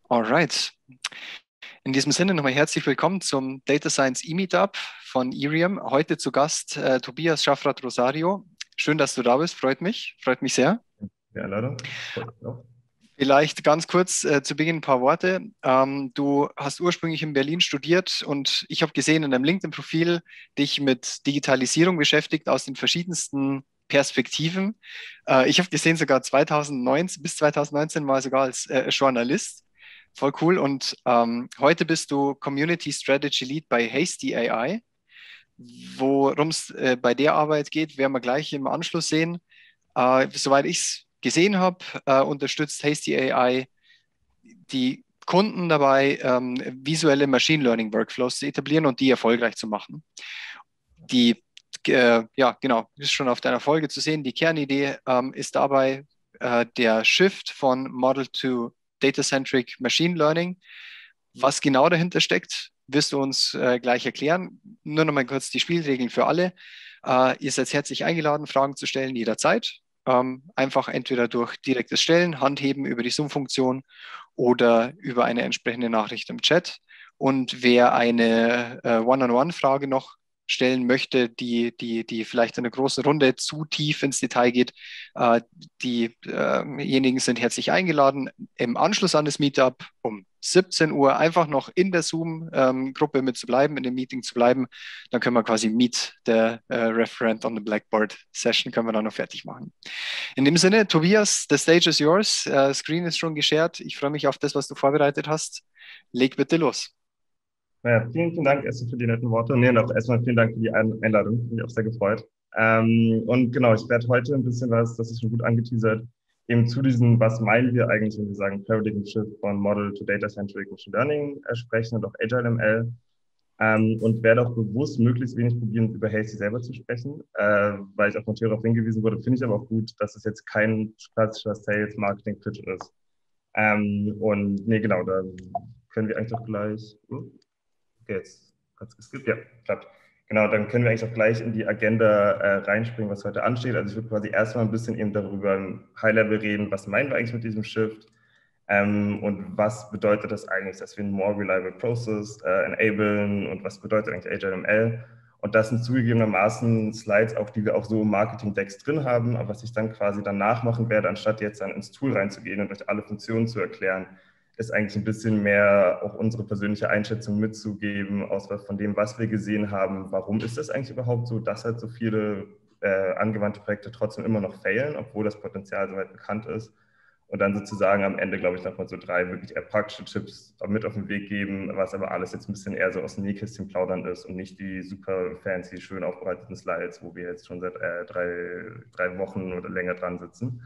Alright. In diesem Sinne nochmal herzlich willkommen zum Data Science E-Meetup von Irium. Heute zu Gast Tobias Schaffrath-Rosario. Schön, dass du da bist, freut mich sehr. Ja, leider. Freut mich auch. Vielleicht ganz kurz zu Beginn ein paar Worte. Du hast ursprünglich in Berlin studiert und ich habe gesehen in deinem LinkedIn-Profil dich mit Digitalisierung beschäftigt aus den verschiedensten Perspektiven. Ich habe gesehen, sogar 2019, bis 2019 war sogar als Journalist. Voll cool. Und heute bist du Community Strategy Lead bei Hasty AI. Worum es bei der Arbeit geht, werden wir gleich im Anschluss sehen. Soweit ich es gesehen habe, unterstützt Hasty AI die Kunden dabei, visuelle Machine Learning Workflows zu etablieren und die erfolgreich zu machen. Ja, genau, ist schon auf deiner Folge zu sehen. Die Kernidee ist dabei der Shift von Model to Data-Centric Machine Learning. Was genau dahinter steckt, wirst du uns gleich erklären. Nur noch mal kurz die Spielregeln für alle. Ihr seid herzlich eingeladen, Fragen zu stellen jederzeit. Einfach entweder durch direktes Stellen, Handheben über die Zoom-Funktion oder über eine entsprechende Nachricht im Chat. Und wer eine One-on-One-Frage noch stellen möchte, die vielleicht in einer großen Runde zu tief ins Detail geht, diejenigen sind herzlich eingeladen, im Anschluss an das Meetup um 17 Uhr einfach noch in der Zoom-Gruppe mit zu bleiben, in dem Meeting zu bleiben. Dann können wir quasi Meet the Referent on the Blackboard Session können wir dann noch fertig machen. In dem Sinne, Tobias, the stage is yours. Screen ist schon geshared. Ich freue mich auf das, was du vorbereitet hast. Leg bitte los. Naja, vielen Dank erstmal für die netten Worte. Nee, und auch erstmal vielen Dank für die Einladung. Bin mich auch sehr gefreut. Und genau, ich werde heute ein bisschen was, das ist schon gut angeteasert, eben zu diesem, was meinen wir eigentlich, wenn wir sagen Paradigm Shift von Model to Data-Centric Machine Learning sprechen und auch Agile ML. Und werde auch bewusst möglichst wenig probieren, über Hasty selber zu sprechen, weil ich auf Montero darauf hingewiesen wurde. Finde ich aber auch gut, dass es jetzt kein klassischer Sales-Marketing-Pitch ist. Und nee, genau, da können wir eigentlich auch gleich. Okay, jetzt hat es geskippt. Ja, klappt. Genau, dann können wir eigentlich auch gleich in die Agenda reinspringen, was heute ansteht. Also ich würde quasi erstmal ein bisschen eben darüber im High-Level reden, was meinen wir eigentlich mit diesem Shift und was bedeutet das eigentlich, dass wir einen more reliable process enablen und was bedeutet eigentlich Agile ML. Und das sind zugegebenermaßen Slides, auch die wir auch so im Marketing-Decks drin haben, aber was ich dann quasi danach machen werde, anstatt jetzt dann ins Tool reinzugehen und euch alle Funktionen zu erklären, ist eigentlich ein bisschen mehr auch unsere persönliche Einschätzung mitzugeben, aus von dem, was wir gesehen haben. Warum ist das eigentlich überhaupt so, dass halt so viele angewandte Projekte trotzdem immer noch failen, obwohl das Potenzial soweit bekannt ist. Und dann sozusagen am Ende, glaube ich, nochmal so 3 wirklich eher praktische Tipps mit auf den Weg geben, was aber alles jetzt ein bisschen eher so aus dem Nähkästchen plaudern ist und nicht die super fancy, schön aufbereiteten Slides, wo wir jetzt schon seit 3 Wochen oder länger dran sitzen.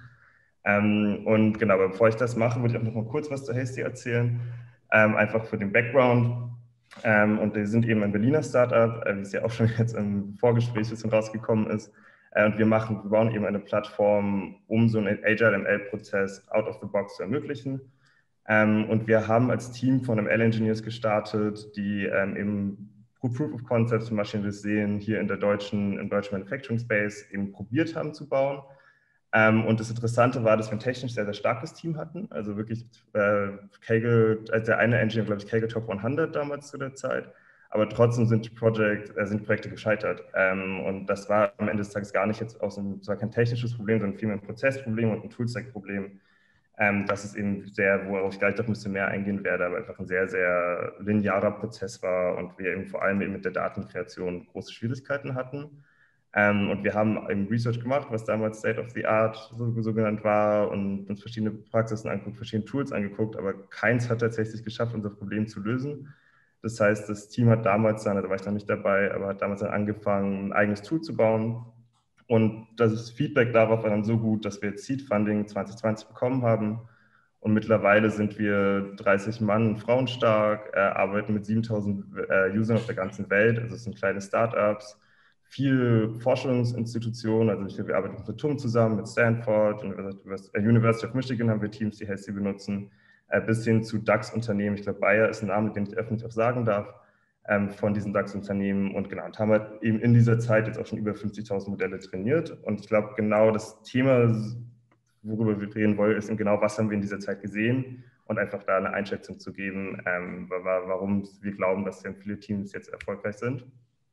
Und genau, aber bevor ich das mache, würde ich auch noch mal kurz was zu Hasty erzählen, einfach für den Background. Und die sind eben ein Berliner Startup, wie es ja auch schon jetzt im Vorgespräch ein bisschen rausgekommen ist. Und wir bauen eben eine Plattform, um so einen Agile ML-Prozess out of the box zu ermöglichen. Und wir haben als Team von ML-Engineers gestartet, die eben Proof of Concepts zum Beispiel das sehen, hier im deutschen Manufacturing Space eben probiert haben zu bauen. Und das Interessante war, dass wir ein technisch sehr, sehr starkes Team hatten. Also wirklich Kaggle, als der eine Engineer, glaube ich, Kaggle Top 100 damals zu der Zeit. Aber trotzdem sind Projekte gescheitert. Und das war am Ende des Tages gar nicht jetzt das war kein technisches Problem, sondern vielmehr ein Prozessproblem und ein Toolstack-Problem. Das ist eben worauf ich gleich noch ein bisschen mehr eingehen werde, aber einfach ein sehr, sehr linearer Prozess war und wir eben vor allem eben mit der Datenkreation große Schwierigkeiten hatten. Und wir haben eben Research gemacht, was damals State of the Art so genannt war und uns verschiedene Praxisen angeguckt, verschiedene Tools angeguckt, aber keins hat tatsächlich geschafft, unser Problem zu lösen. Das heißt, das Team hat damals dann, da war ich noch nicht dabei, aber hat damals dann angefangen, ein eigenes Tool zu bauen. Und das Feedback darauf war dann so gut, dass wir jetzt Seed Funding 2020 bekommen haben. Und mittlerweile sind wir 30 Mann und Frauen stark, arbeiten mit 7000 Usern auf der ganzen Welt. Also es sind kleine Startups, viel Forschungsinstitutionen. Also wir arbeiten mit TUM zusammen, mit Stanford, University of Michigan haben wir Teams, die Hasty benutzen, bis hin zu DAX-Unternehmen. Ich glaube, Bayer ist ein Name, den ich öffentlich auch sagen darf, von diesen DAX-Unternehmen. Und genau, und haben halt eben in dieser Zeit jetzt auch schon über 50.000 Modelle trainiert. Und ich glaube, genau das Thema, worüber wir reden wollen, ist eben genau, was haben wir in dieser Zeit gesehen und einfach da eine Einschätzung zu geben, warum wir glauben, dass viele Teams jetzt erfolgreich sind.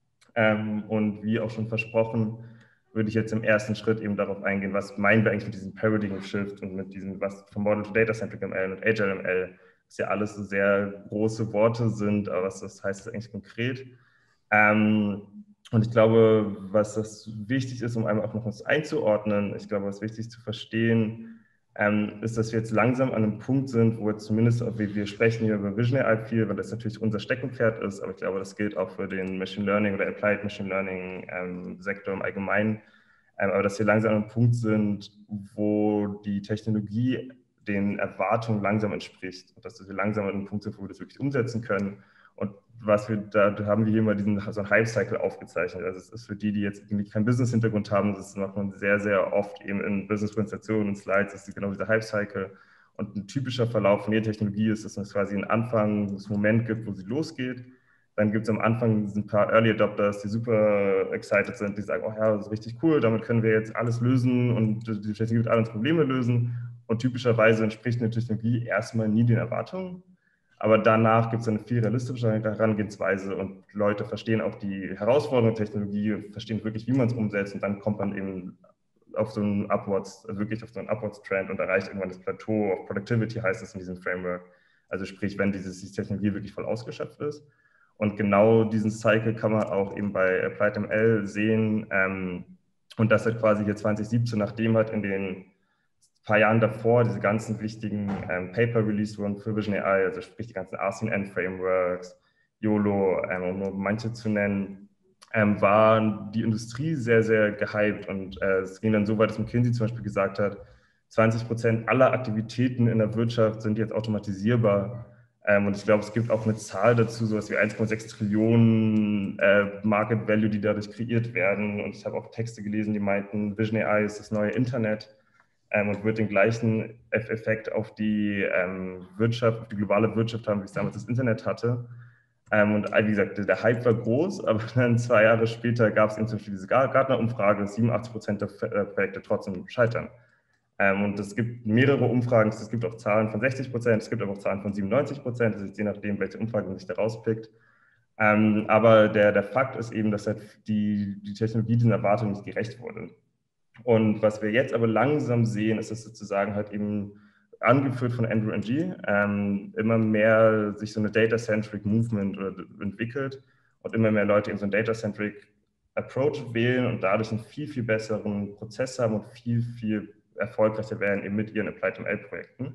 Und wie auch schon versprochen, würde ich jetzt im ersten Schritt eben darauf eingehen, was meinen wir eigentlich mit diesem Paradigm Shift und mit diesem, was von Model to Data-Centric ML und Agile ML, was ja alles so sehr große Worte sind, aber was das heißt eigentlich konkret. Und ich glaube, was das wichtig ist, um einmal auch noch was einzuordnen, ich glaube, was wichtig zu verstehen, ist, dass wir jetzt langsam an einem Punkt sind, wo jetzt zumindest, wir sprechen hier über Vision AI viel, weil das natürlich unser Steckenpferd ist, aber ich glaube, das gilt auch für den Machine Learning oder Applied Machine Learning Sektor im Allgemeinen, aber dass wir langsam an einem Punkt sind, wo die Technologie den Erwartungen langsam entspricht und dass wir langsam an einem Punkt sind, wo wir das wirklich umsetzen können. Und da haben wir hier mal so einen Hype-Cycle aufgezeichnet. Also es ist für die jetzt irgendwie keinen Business-Hintergrund haben, das macht man sehr, sehr oft eben in Business-Präsentationen und Slides, das ist genau dieser Hype-Cycle. Und ein typischer Verlauf von jeder Technologie ist, dass es quasi einen Anfang, das Moment gibt, wo sie losgeht. Dann gibt es am Anfang ein paar Early Adopters, die super excited sind, die sagen, oh ja, das ist richtig cool, damit können wir jetzt alles lösen und die Technologie wird alle unsere Probleme lösen. Und typischerweise entspricht eine Technologie erstmal nie den Erwartungen. Aber danach gibt es eine viel realistischere Herangehensweise und Leute verstehen auch die Herausforderungen der Technologie, verstehen wirklich, wie man es umsetzt und dann kommt man eben auf so einen Upwards-Trend und erreicht irgendwann das Plateau of Productivity, heißt es in diesem Framework. Also sprich, wenn diese Technologie wirklich voll ausgeschöpft ist. Und genau diesen Cycle kann man auch eben bei Applied ML sehen. Und das hat quasi hier 2017, nachdem halt in den paar Jahren davor diese ganzen wichtigen Paper released wurden für Vision AI, also sprich die ganzen RCN-Frameworks, YOLO, um nur manche zu nennen, war die Industrie sehr, sehr gehypt. Und es ging dann so weit, dass McKinsey zum Beispiel gesagt hat, 20% aller Aktivitäten in der Wirtschaft sind jetzt automatisierbar. Und ich glaube, es gibt auch eine Zahl dazu, sowas wie 1,6 Trillionen Market Value, die dadurch kreiert werden. Und ich habe auch Texte gelesen, die meinten, Vision AI ist das neue Internet. Und wird den gleichen Effekt auf die Wirtschaft, auf die globale Wirtschaft haben, wie es damals das Internet hatte. Und wie gesagt, der Hype war groß, aber dann 2 Jahre später gab es eben zum Beispiel diese Gartner-Umfrage, dass 87% der Projekte trotzdem scheitern. Und es gibt mehrere Umfragen, es gibt auch Zahlen von 60%, es gibt aber auch Zahlen von 97%, das ist je nachdem, welche Umfrage man sich da rauspickt. Aber der Fakt ist eben, dass halt die Technologie diesen Erwartungen nicht gerecht wurde. Und was wir jetzt aber langsam sehen, ist, dass sozusagen halt eben angeführt von Andrew Ng immer mehr sich so eine Data-Centric Movement entwickelt und immer mehr Leute eben so einen Data-Centric Approach wählen und dadurch einen viel, viel besseren Prozess haben und viel, viel erfolgreicher werden eben mit ihren Applied ML-Projekten.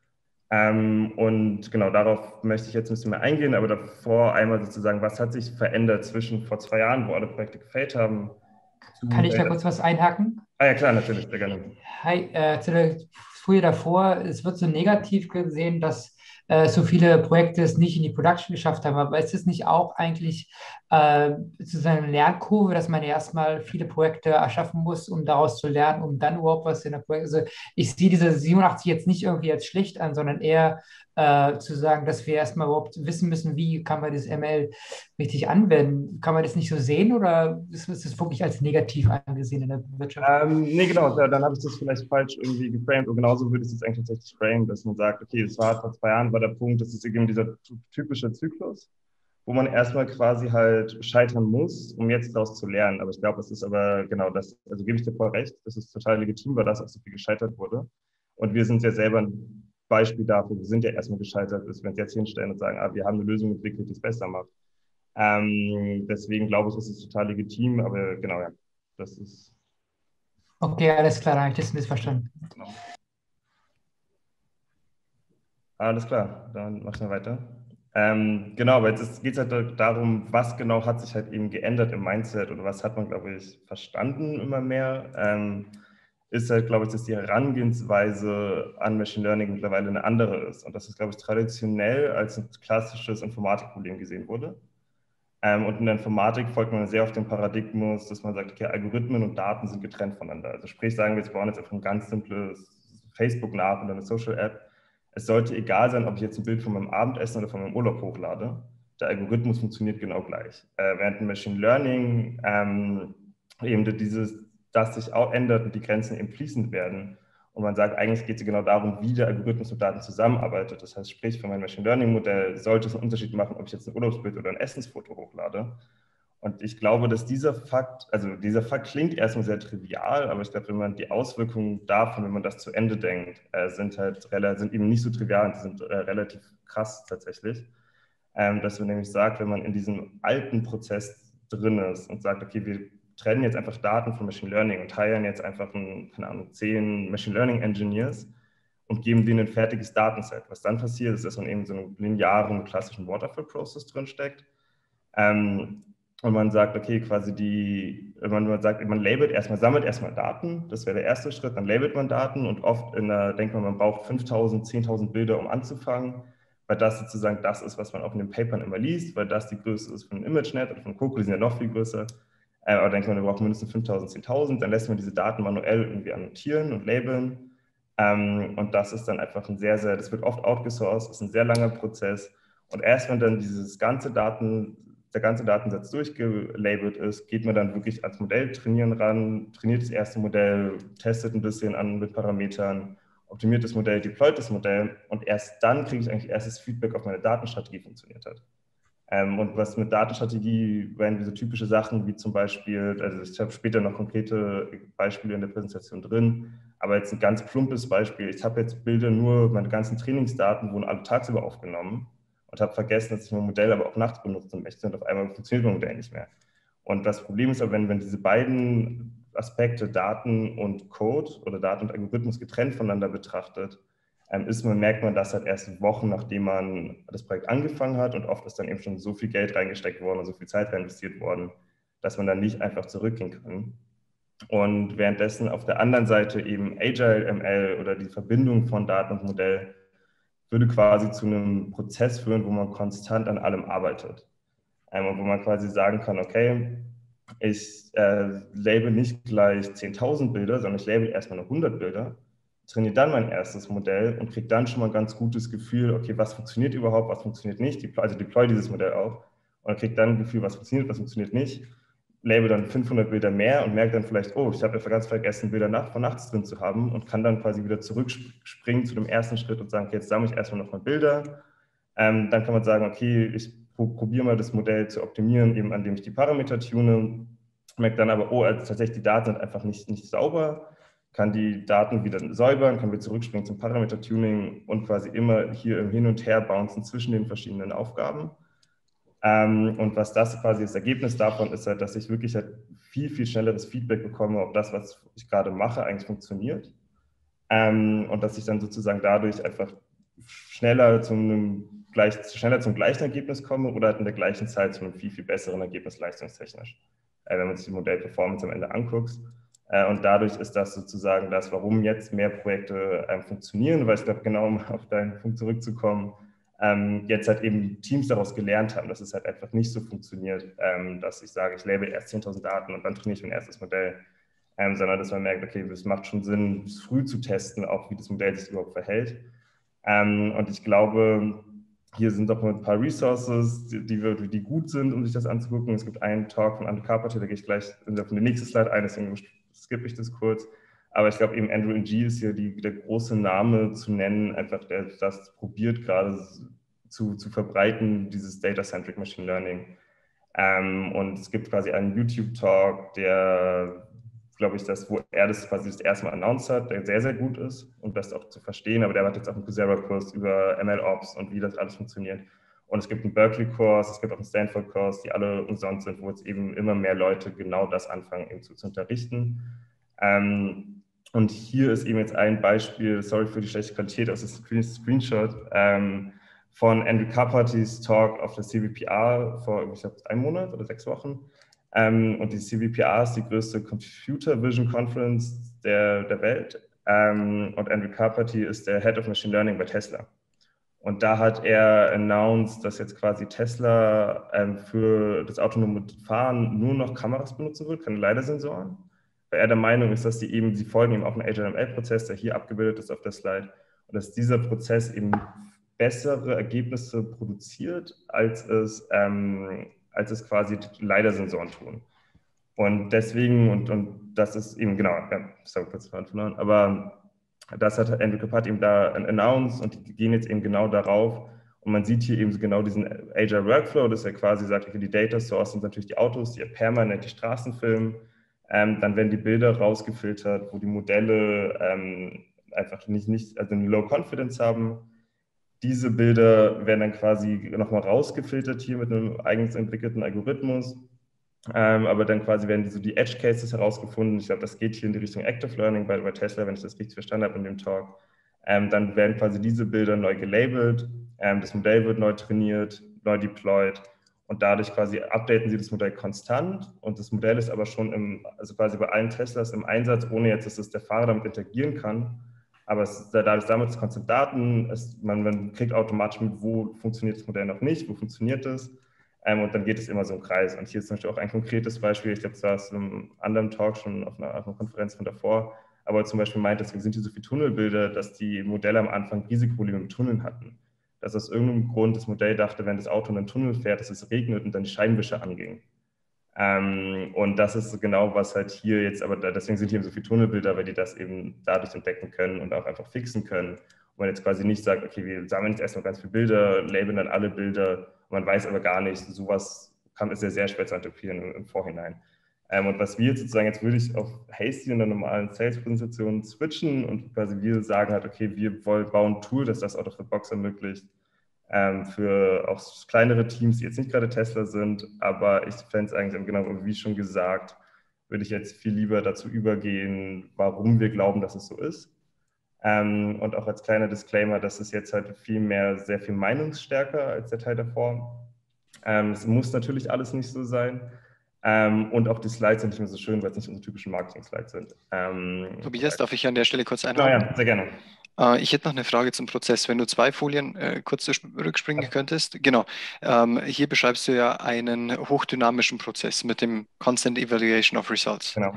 Und genau darauf möchte ich jetzt ein bisschen mehr eingehen, aber davor einmal sozusagen, was hat sich verändert zwischen vor 2 Jahren, wo alle Projekte gefällt haben, Kann ich da kurz was einhaken? Ah ja, klar, natürlich, sehr gerne. Hi, zu der Folie davor, es wird so negativ gesehen, dass so viele Projekte es nicht in die Production geschafft haben. Aber ist es nicht auch eigentlich sozusagen eine Lernkurve, dass man erstmal viele Projekte erschaffen muss, um daraus zu lernen, um dann überhaupt was in der Projekt... Also ich sehe diese 87 jetzt nicht irgendwie als schlecht an, sondern eher zu sagen, dass wir erstmal überhaupt wissen müssen, wie kann man das ML richtig anwenden. Kann man das nicht so sehen oder ist es wirklich als negativ angesehen in der Wirtschaft? Nee, genau, dann habe ich das vielleicht falsch irgendwie geframed und genauso würde ich es jetzt eigentlich tatsächlich framen, dass man sagt, okay, es war vor 2 Jahren war der Punkt, das ist eben dieser typische Zyklus, wo man erstmal quasi halt scheitern muss, um jetzt daraus zu lernen. Aber ich glaube, es ist aber genau das, also gebe ich dir voll recht, das ist total legitim, weil das auch so viel gescheitert wurde. Und wir sind ja selber ein Beispiel dafür, wir sind ja erstmal gescheitert, bis wir uns jetzt hinstellen und sagen, wir haben eine Lösung entwickelt, die es besser macht. Deswegen glaube ich, ist es total legitim, aber genau, ja, das ist... Okay, alles klar, dann habe ich das missverstanden. Genau. Alles klar, dann machen wir weiter. Genau, aber jetzt geht es halt darum, was genau hat sich halt eben geändert im Mindset oder was hat man, glaube ich, verstanden immer mehr. Ist halt, glaube ich, dass die Herangehensweise an Machine Learning mittlerweile eine andere ist. Und das ist, glaube ich, traditionell als ein klassisches Informatikproblem gesehen wurde. Und in der Informatik folgt man sehr auf den Paradigmus, dass man sagt, okay, Algorithmen und Daten sind getrennt voneinander. Also sprich, sagen wir, jetzt bauen jetzt einfach ein ganz simples Facebook nach oder eine Social-App. Es sollte egal sein, ob ich jetzt ein Bild von meinem Abendessen oder von meinem Urlaub hochlade. Der Algorithmus funktioniert genau gleich. Während ein Machine Learning eben das sich auch ändert und die Grenzen eben fließend werden Und man sagt, eigentlich geht es genau darum, wie der Algorithmus mit Daten zusammenarbeitet. Das heißt, sprich, für mein Machine Learning Modell sollte es einen Unterschied machen, ob ich jetzt ein Urlaubsbild oder ein Essensfoto hochlade. Und ich glaube, dass dieser Fakt klingt erstmal sehr trivial, aber ich glaube, wenn man die Auswirkungen davon, wenn man das zu Ende denkt, sind eben nicht so trivial und sind relativ krass tatsächlich. Dass man nämlich sagt, wenn man in diesem alten Prozess drin ist und sagt, okay, wir trennen jetzt einfach Daten von Machine Learning und heiren jetzt einfach, keine Ahnung, 10 Machine Learning Engineers und geben denen ein fertiges Datenset. Was dann passiert, ist, dass man eben so einen linearen, klassischen Waterfall-Process drinsteckt. Und man sagt, okay, man labelt erstmal, sammelt erstmal Daten, das wäre der erste Schritt, dann labelt man Daten und oft denkt man braucht 5.000, 10.000 Bilder, um anzufangen, weil das sozusagen das ist, was man auch in den Papern immer liest, weil das die Größe ist von ImageNet oder von Coco, die sind ja noch viel größer. Aber denkt man, wir brauchen mindestens 5.000, 10.000, dann lässt man diese Daten manuell irgendwie annotieren und labeln. Und das ist dann einfach das wird oft outgesourced, ist ein sehr langer Prozess. Und erst wenn dann der ganze Datensatz durchgelabelt ist, geht man dann wirklich ans Modell trainieren ran, trainiert das erste Modell, testet ein bisschen an mit Parametern, optimiert das Modell, deployt das Modell und erst dann kriege ich eigentlich erstes Feedback, ob meine Datenstrategie funktioniert hat. Und was mit Datenstrategie werden so typische Sachen wie zum Beispiel, also ich habe später noch konkrete Beispiele in der Präsentation drin, aber jetzt ein ganz plumpes Beispiel. Ich habe jetzt meine ganzen Trainingsdaten wurden alle tagsüber aufgenommen und habe vergessen, dass ich mein Modell aber auch nachts benutzen möchte und auf einmal funktioniert mein Modell nicht mehr. Und das Problem ist aber, wenn diese beiden Aspekte, Daten und Code oder Daten und Algorithmus getrennt voneinander betrachtet, merkt man das halt erst Wochen, nachdem man das Projekt angefangen hat und oft ist dann eben schon so viel Geld reingesteckt worden und so viel Zeit reinvestiert worden, dass man dann nicht einfach zurückgehen kann. Und währenddessen auf der anderen Seite eben Agile ML oder die Verbindung von Daten und Modell würde quasi zu einem Prozess führen, wo man konstant an allem arbeitet. Und wo man quasi sagen kann, okay, ich label nicht gleich 10.000 Bilder, sondern ich label erstmal nur 100 Bilder, trainiere dann mein erstes Modell und kriege dann schon mal ein ganz gutes Gefühl, okay, was funktioniert überhaupt, was funktioniert nicht, also deploy dieses Modell auch und kriege dann ein Gefühl, was funktioniert nicht, label dann 500 Bilder mehr und merke dann vielleicht, oh, ich habe ja ganz vergessen, Bilder von nachts drin zu haben und kann dann quasi wieder zurückspringen zu dem ersten Schritt und sagen, okay, jetzt sammle ich erstmal nochmal Bilder. Dann kann man sagen, okay, ich probiere mal das Modell zu optimieren, eben indem ich die Parameter tune, merke dann aber, oh, also tatsächlich die Daten sind einfach nicht sauber, kann die Daten wieder säubern, kann wieder zurückspringen zum Parameter-Tuning und quasi immer hier im Hin und Her bouncen zwischen den verschiedenen Aufgaben. Und was das quasi das Ergebnis davon ist, halt, dass ich wirklich halt viel, viel schnelleres Feedback bekomme, ob das, was ich gerade mache, eigentlich funktioniert. Und dass ich dann sozusagen dadurch einfach schneller zum gleichen Ergebnis komme oder halt in der gleichen Zeit zu einem viel, viel besseren Ergebnis leistungstechnisch, wenn man sich die Modellperformance am Ende anguckt. Und dadurch ist das sozusagen das, warum jetzt mehr Projekte funktionieren, weil ich glaube, genau um auf deinen Punkt zurückzukommen, jetzt halt eben Teams daraus gelernt haben, dass es halt einfach nicht so funktioniert, dass ich sage, ich label erst 10.000 Daten und dann trainiere ich mein erstes Modell, sondern dass man merkt, okay, es macht schon Sinn, früh zu testen, auch wie das Modell sich überhaupt verhält. Und ich glaube, hier sind auch ein paar Resources, die gut sind, um sich das anzugucken. Es gibt einen Talk von Andrew Carpenter, da gehe ich gleich auf die nächste Slide ein, deswegen skippe ich das kurz. Aber ich glaube eben Andrew Ng ist hier der große Name zu nennen, einfach der das probiert gerade zu verbreiten, dieses Data-Centric Machine Learning. Und es gibt quasi einen YouTube-Talk, der, glaube ich, wo er das quasi das erste Mal announced hat, der sehr, sehr gut ist und das auch zu verstehen. Aber der hat jetzt auch einen Coursera-Kurs über MLOps und wie das alles funktioniert. Und es gibt einen Berkeley-Kurs, es gibt auch einen Stanford-Kurs, die alle umsonst sind, wo jetzt eben immer mehr Leute genau das anfangen eben zu unterrichten. Und hier ist eben jetzt ein Beispiel, sorry für die schlechte Qualität aus dem Screenshot, von Andrew Carpenters Talk auf der CVPR vor, ich glaube, 1 Monat oder 6 Wochen. Und die CVPR ist die größte Computer Vision Conference der Welt. Und Andrew Carpenter ist der Head of Machine Learning bei Tesla. Und da hat er announced, dass jetzt quasi Tesla für das autonome Fahren nur noch Kameras benutzen wird, keine LiDAR-Sensoren. Weil er der Meinung ist, dass sie folgen ihm auch einen HTML-Prozess, der hier abgebildet ist auf der Slide. Und dass dieser Prozess eben bessere Ergebnisse produziert, als es quasi LiDAR-Sensoren tun. Und deswegen, und das ist eben, genau, ja, sorry, kurz verloren, aber Das hat Enrico Patt eben da announced und die gehen jetzt eben genau darauf. Und man sieht hier eben so genau diesen Agile Workflow, dass er quasi sagt, okay, die Data Source sind natürlich die Autos, die permanent die Straßen filmen. Dann werden die Bilder rausgefiltert, wo die Modelle einfach also eine Low Confidence haben. Diese Bilder werden dann quasi nochmal rausgefiltert hier mit einem eigens entwickelten Algorithmus. Aber dann quasi werden die Edge Cases herausgefunden. Ich glaube, das geht hier in die Richtung Active Learning bei Tesla, wenn ich das richtig verstanden habe in dem Talk. Dann werden quasi diese Bilder neu gelabelt, das Modell wird neu trainiert, neu deployed und dadurch quasi updaten sie das Modell konstant und das Modell ist aber schon also quasi bei allen Teslas im Einsatz, ohne jetzt, dass der Fahrer damit interagieren kann. Aber dadurch sammelt es konstant Daten, man kriegt automatisch mit, wo funktioniert das Modell noch nicht, wo funktioniert es. Und dann geht es immer so im Kreis. Und hier ist zum Beispiel auch ein konkretes Beispiel, ich glaube, das war es in einem anderen Talk schon auf einer Konferenz von davor, aber zum Beispiel meint, deswegen sind hier so viele Tunnelbilder, dass die Modelle am Anfang Risikoprobleme mit Tunneln hatten. Dass aus irgendeinem Grund das Modell dachte, wenn das Auto in einen Tunnel fährt, dass es regnet und dann die Scheibenwischer angingen. Und das ist genau, was halt hier jetzt, aber deswegen sind hier so viele Tunnelbilder, weil die das eben dadurch entdecken können und auch einfach fixen können. Und man jetzt quasi nicht sagt, okay, wir sammeln jetzt erstmal ganz viele Bilder, labeln dann alle Bilder, man weiß aber gar nicht, sowas ist ja sehr schwer zu interpretieren im Vorhinein. Und was wir sozusagen, jetzt würde ich auf Hasty in der normalen Sales-Präsentation switchen und quasi wir sagen halt, okay, wir bauen ein Tool, das das out of the box ermöglicht, für auch kleinere Teams, die jetzt nicht gerade Tesla sind, aber ich fände es eigentlich, genau wie schon gesagt, würde ich jetzt viel lieber dazu übergehen, warum wir glauben, dass es so ist. Und auch als kleiner Disclaimer, das ist jetzt halt sehr viel meinungsstärker als der Teil davor. Es muss natürlich alles nicht so sein. Und auch die Slides sind nicht mehr so schön, weil es nicht unsere typischen Marketing-Slides sind. Tobias, darf ich an der Stelle kurz einhaken? Ja, sehr gerne. Ich hätte noch eine Frage zum Prozess. Wenn du 2 Folien kurz zurückspringen könntest. Genau. Hier beschreibst du ja einen hochdynamischen Prozess mit dem Constant Evaluation of Results. Genau.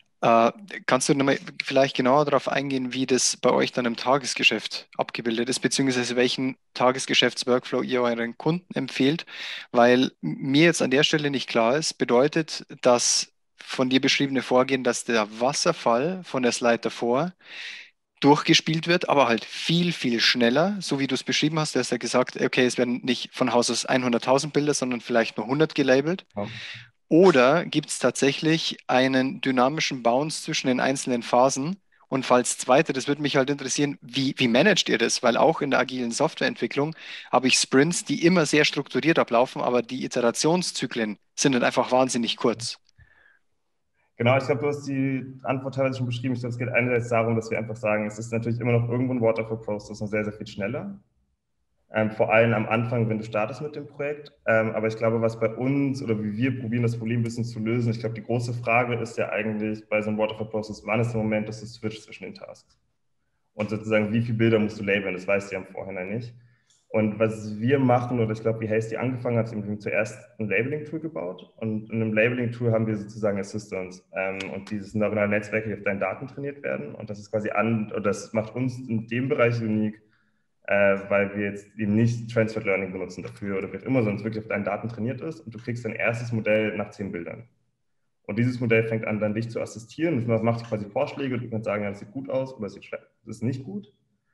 Kannst du nochmal vielleicht genauer darauf eingehen, wie das bei euch dann im Tagesgeschäft abgebildet ist, beziehungsweise welchen Tagesgeschäftsworkflow ihr euren Kunden empfehlt? Weil mir jetzt an der Stelle nicht klar ist, bedeutet das von dir beschriebene Vorgehen, dass der Wasserfall von der Slide davor durchgespielt wird, aber halt viel, viel schneller, so wie du es beschrieben hast. Du hast ja gesagt, okay, es werden nicht von Haus aus 100.000 Bilder, sondern vielleicht nur 100 gelabelt. Ja. Oder gibt es tatsächlich einen dynamischen Bounce zwischen den einzelnen Phasen? Und falls zweite, das würde mich halt interessieren, wie managt ihr das? Weil auch in der agilen Softwareentwicklung habe ich Sprints, die immer sehr strukturiert ablaufen, aber die Iterationszyklen sind dann einfach wahnsinnig kurz. Genau, ich glaube, du hast die Antwort teilweise schon beschrieben. Ich glaube, es geht einerseits darum, dass wir einfach sagen, es ist natürlich immer noch irgendwo ein Waterfall-Prozess und sehr, sehr viel schneller. Vor allem am Anfang, wenn du startest mit dem Projekt. Aber ich glaube, was bei uns oder wie wir probieren, das Problem ein bisschen zu lösen, ich glaube, die große Frage ist ja eigentlich bei so einem Waterfall-Prozess, wann ist der Moment, dass du switcht zwischen den Tasks? Und sozusagen, wie viele Bilder musst du labeln? Das weißt du ja im Vorhinein nicht. Und was wir machen, oder ich glaube, wie Hasty angefangen hat, wir haben zuerst ein Labeling-Tool gebaut und in einem Labeling-Tool haben wir sozusagen Assistants und dieses neuronale Netzwerke, die auf deinen Daten trainiert werden. Und das ist quasi das macht uns in dem Bereich unique, weil wir jetzt eben nicht Transfer Learning benutzen dafür oder wie auch immer, sondern es wirklich auf deinen Daten trainiert ist und du kriegst dein erstes Modell nach 10 Bildern. Und dieses Modell fängt an, dann dich zu assistieren. Das macht quasi Vorschläge und du kannst sagen, ja, das sieht gut aus oder das ist nicht gut.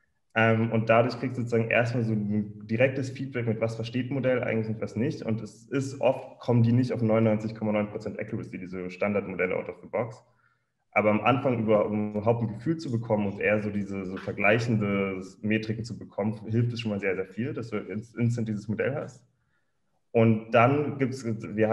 Und dadurch kriegst du sozusagen erstmal so ein direktes Feedback mit, was versteht ein Modell eigentlich und was nicht. Und es ist oft, kommen die nicht auf 99,9% Accuracy, diese Standardmodelle out of the box. Aber am Anfang überhaupt ein Gefühl zu bekommen und eher so diese so vergleichende Metriken zu bekommen, hilft es schon mal sehr, sehr viel, dass du instant dieses Modell hast. Und dann kannst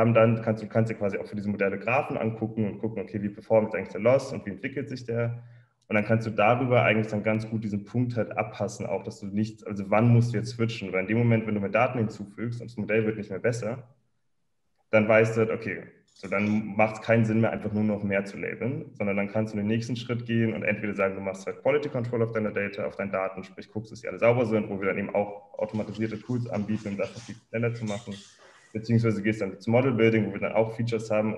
du dir quasi auch für diese Modelle Graphen angucken und gucken, okay, wie performt eigentlich der Loss und wie entwickelt sich der? Und dann kannst du darüber eigentlich dann ganz gut diesen Punkt halt abpassen, auch dass du nicht, also wann musst du jetzt switchen? Weil in dem Moment, wenn du mehr Daten hinzufügst und das Modell wird nicht mehr besser, dann weißt du, okay, so dann macht es keinen Sinn mehr, einfach nur noch mehr zu labeln, sondern dann kannst du den nächsten Schritt gehen und entweder sagen, du machst halt Quality Control auf deiner Data, auf deinen Daten, sprich guckst, dass die alle sauber sind, wo wir dann eben auch automatisierte Tools anbieten, um das noch viel schneller zu machen, beziehungsweise gehst dann ins Model Building, wo wir dann auch Features haben.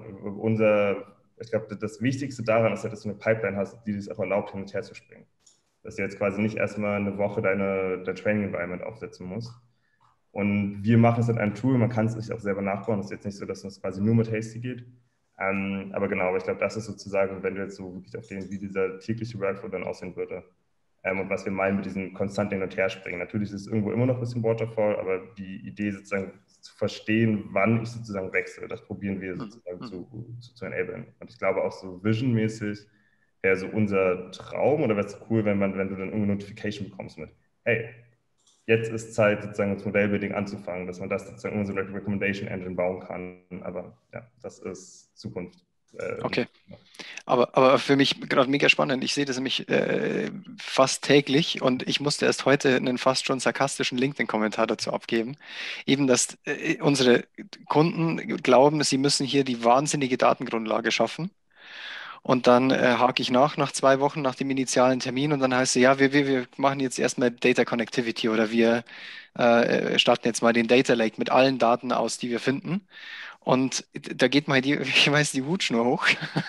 Ich glaube, das Wichtigste daran ist, dass du eine Pipeline hast, die es auch erlaubt, hin und her zu springen. Dass du jetzt quasi nicht erstmal eine Woche dein Training Environment aufsetzen musst. Und wir machen es in einem Tool, man kann es sich auch selber nachbauen. Es ist jetzt nicht so, dass es quasi nur mit Hasty geht. Aber genau, ich glaube, das ist sozusagen, wenn du jetzt so wirklich auf den, wie dieser tägliche Workflow dann aussehen würde, und was wir meinen mit diesem konstanten Hin- und Herspringen. Natürlich ist es irgendwo immer noch ein bisschen Waterfall, aber die Idee sozusagen zu verstehen, wann ich sozusagen wechsle, das probieren wir sozusagen zu enablen. Und ich glaube auch so visionmäßig wäre so unser Traum oder wäre es cool, wenn du dann irgendeine Notification bekommst mit, hey, jetzt ist Zeit, sozusagen das Modellbuilding anzufangen, dass man das sozusagen so eine Recommendation Engine bauen kann. Aber ja, das ist Zukunft. Okay. Aber für mich gerade mega spannend. Ich sehe das nämlich fast täglich und ich musste erst heute einen fast schon sarkastischen LinkedIn-Kommentar dazu abgeben. Eben, dass unsere Kunden glauben, sie müssen hier die wahnsinnige Datengrundlage schaffen. Und dann hake ich nach 2 Wochen nach dem initialen Termin und dann heißt es, ja, wir machen jetzt erstmal Data Connectivity oder wir starten jetzt mal den Data Lake mit allen Daten aus, die wir finden. Und da geht mal ich weiß, die Hutschnur hoch.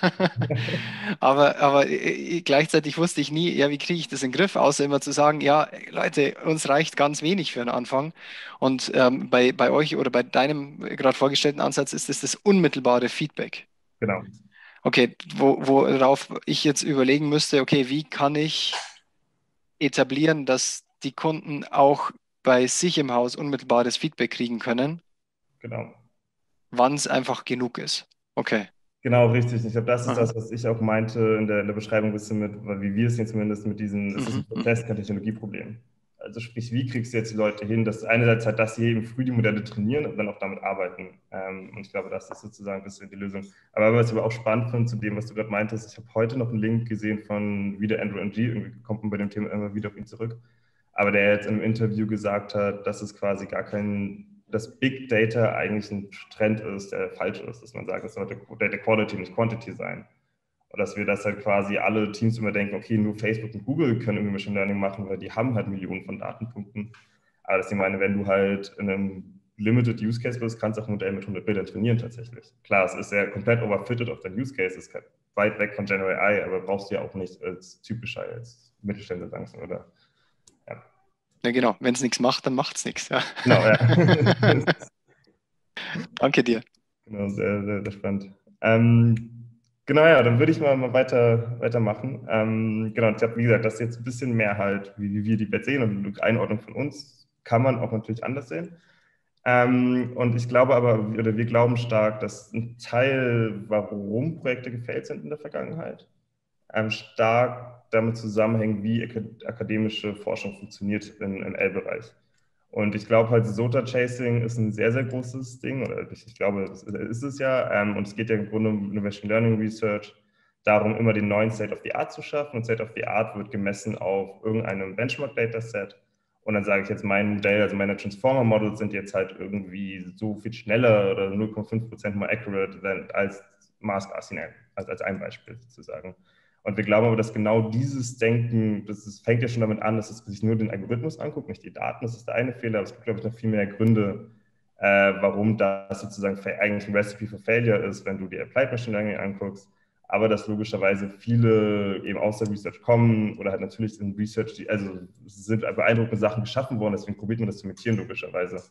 Aber gleichzeitig wusste ich nie, ja, wie kriege ich das in den Griff, außer immer zu sagen, ja, Leute, uns reicht ganz wenig für den Anfang. Und bei euch oder bei deinem gerade vorgestellten Ansatz ist es das unmittelbare Feedback. Genau. Okay, worauf ich jetzt überlegen müsste, okay, wie kann ich etablieren, dass die Kunden auch bei sich im Haus unmittelbares Feedback kriegen können, Genau. wann es einfach genug ist. Okay. Genau, richtig. Ich glaube, das ist Aha. das, was ich auch meinte in der Beschreibung ein bisschen mit, weil wie wir es hier zumindest mit diesen, es ist Mhm. ein Prozess, kein Technologieproblem. Also sprich, wie kriegst du jetzt die Leute hin, dass einerseits halt, dass sie eben früh die Modelle trainieren und dann auch damit arbeiten. Und ich glaube, das ist sozusagen ein bisschen die Lösung. Aber was ich aber auch spannend finde zu dem, was du gerade meintest, ich habe heute noch einen Link gesehen von wieder Andrew Ng, irgendwie kommt man bei dem Thema immer wieder auf ihn zurück, aber der jetzt in einem Interview gesagt hat, dass es quasi gar kein, dass Big Data eigentlich ein Trend ist, der falsch ist, dass man sagt, es sollte Data Quality, nicht Quantity sein. Und dass wir das halt quasi alle Teams immer denken, okay, nur Facebook und Google können irgendwie Machine Learning machen, weil die haben halt Millionen von Datenpunkten. Aber dass ich meine, wenn du halt in einem Limited Use Case bist, kannst du auch ein Modell mit 100 Bildern trainieren tatsächlich. Klar, es ist ja komplett overfitted auf dein Use Case, es ist weit weg von General AI, aber brauchst du ja auch nicht als typischer, als Mittelständler langsam, oder? Ja. Ja, genau. Wenn es nichts macht, dann macht es nichts. Ja. Genau, ja. Danke dir. Genau, sehr, sehr, sehr spannend. Genau, ja, dann würde ich mal weitermachen. Genau, ich habe, wie gesagt, das ist jetzt ein bisschen mehr halt, wie wir die Welt sehen und die Einordnung von uns kann man auch natürlich anders sehen. Und ich glaube aber, oder wir glauben stark, dass ein Teil, warum Projekte gefällt sind in der Vergangenheit, stark damit zusammenhängen, wie akademische Forschung funktioniert im L-Bereich. Und ich glaube halt, SOTA-Chasing ist ein sehr, sehr großes Ding, oder ich glaube, das ist es ja. Und es geht ja im Grunde um Innovation Learning Research, darum, immer den neuen State of the Art zu schaffen. Und State of the Art wird gemessen auf irgendeinem Benchmark-Dataset. Und dann sage ich jetzt, mein Modell, also meine Transformer-Models sind jetzt halt irgendwie so viel schneller oder 0,5% more accurate als Mask-RCNN, also als ein Beispiel sozusagen. Und wir glauben aber, dass genau dieses Denken, fängt ja schon damit an, dass es sich nur den Algorithmus anguckt, nicht die Daten, das ist der eine Fehler, aber es gibt, glaube ich, noch viel mehr Gründe, warum das sozusagen eigentlich ein Recipe for Failure ist, wenn du dir Applied Machine Learning anguckst, aber dass logischerweise viele eben aus der Research kommen oder halt natürlich in Research, also es sind beeindruckende Sachen geschaffen worden, deswegen probiert man das zu imitieren, logischerweise.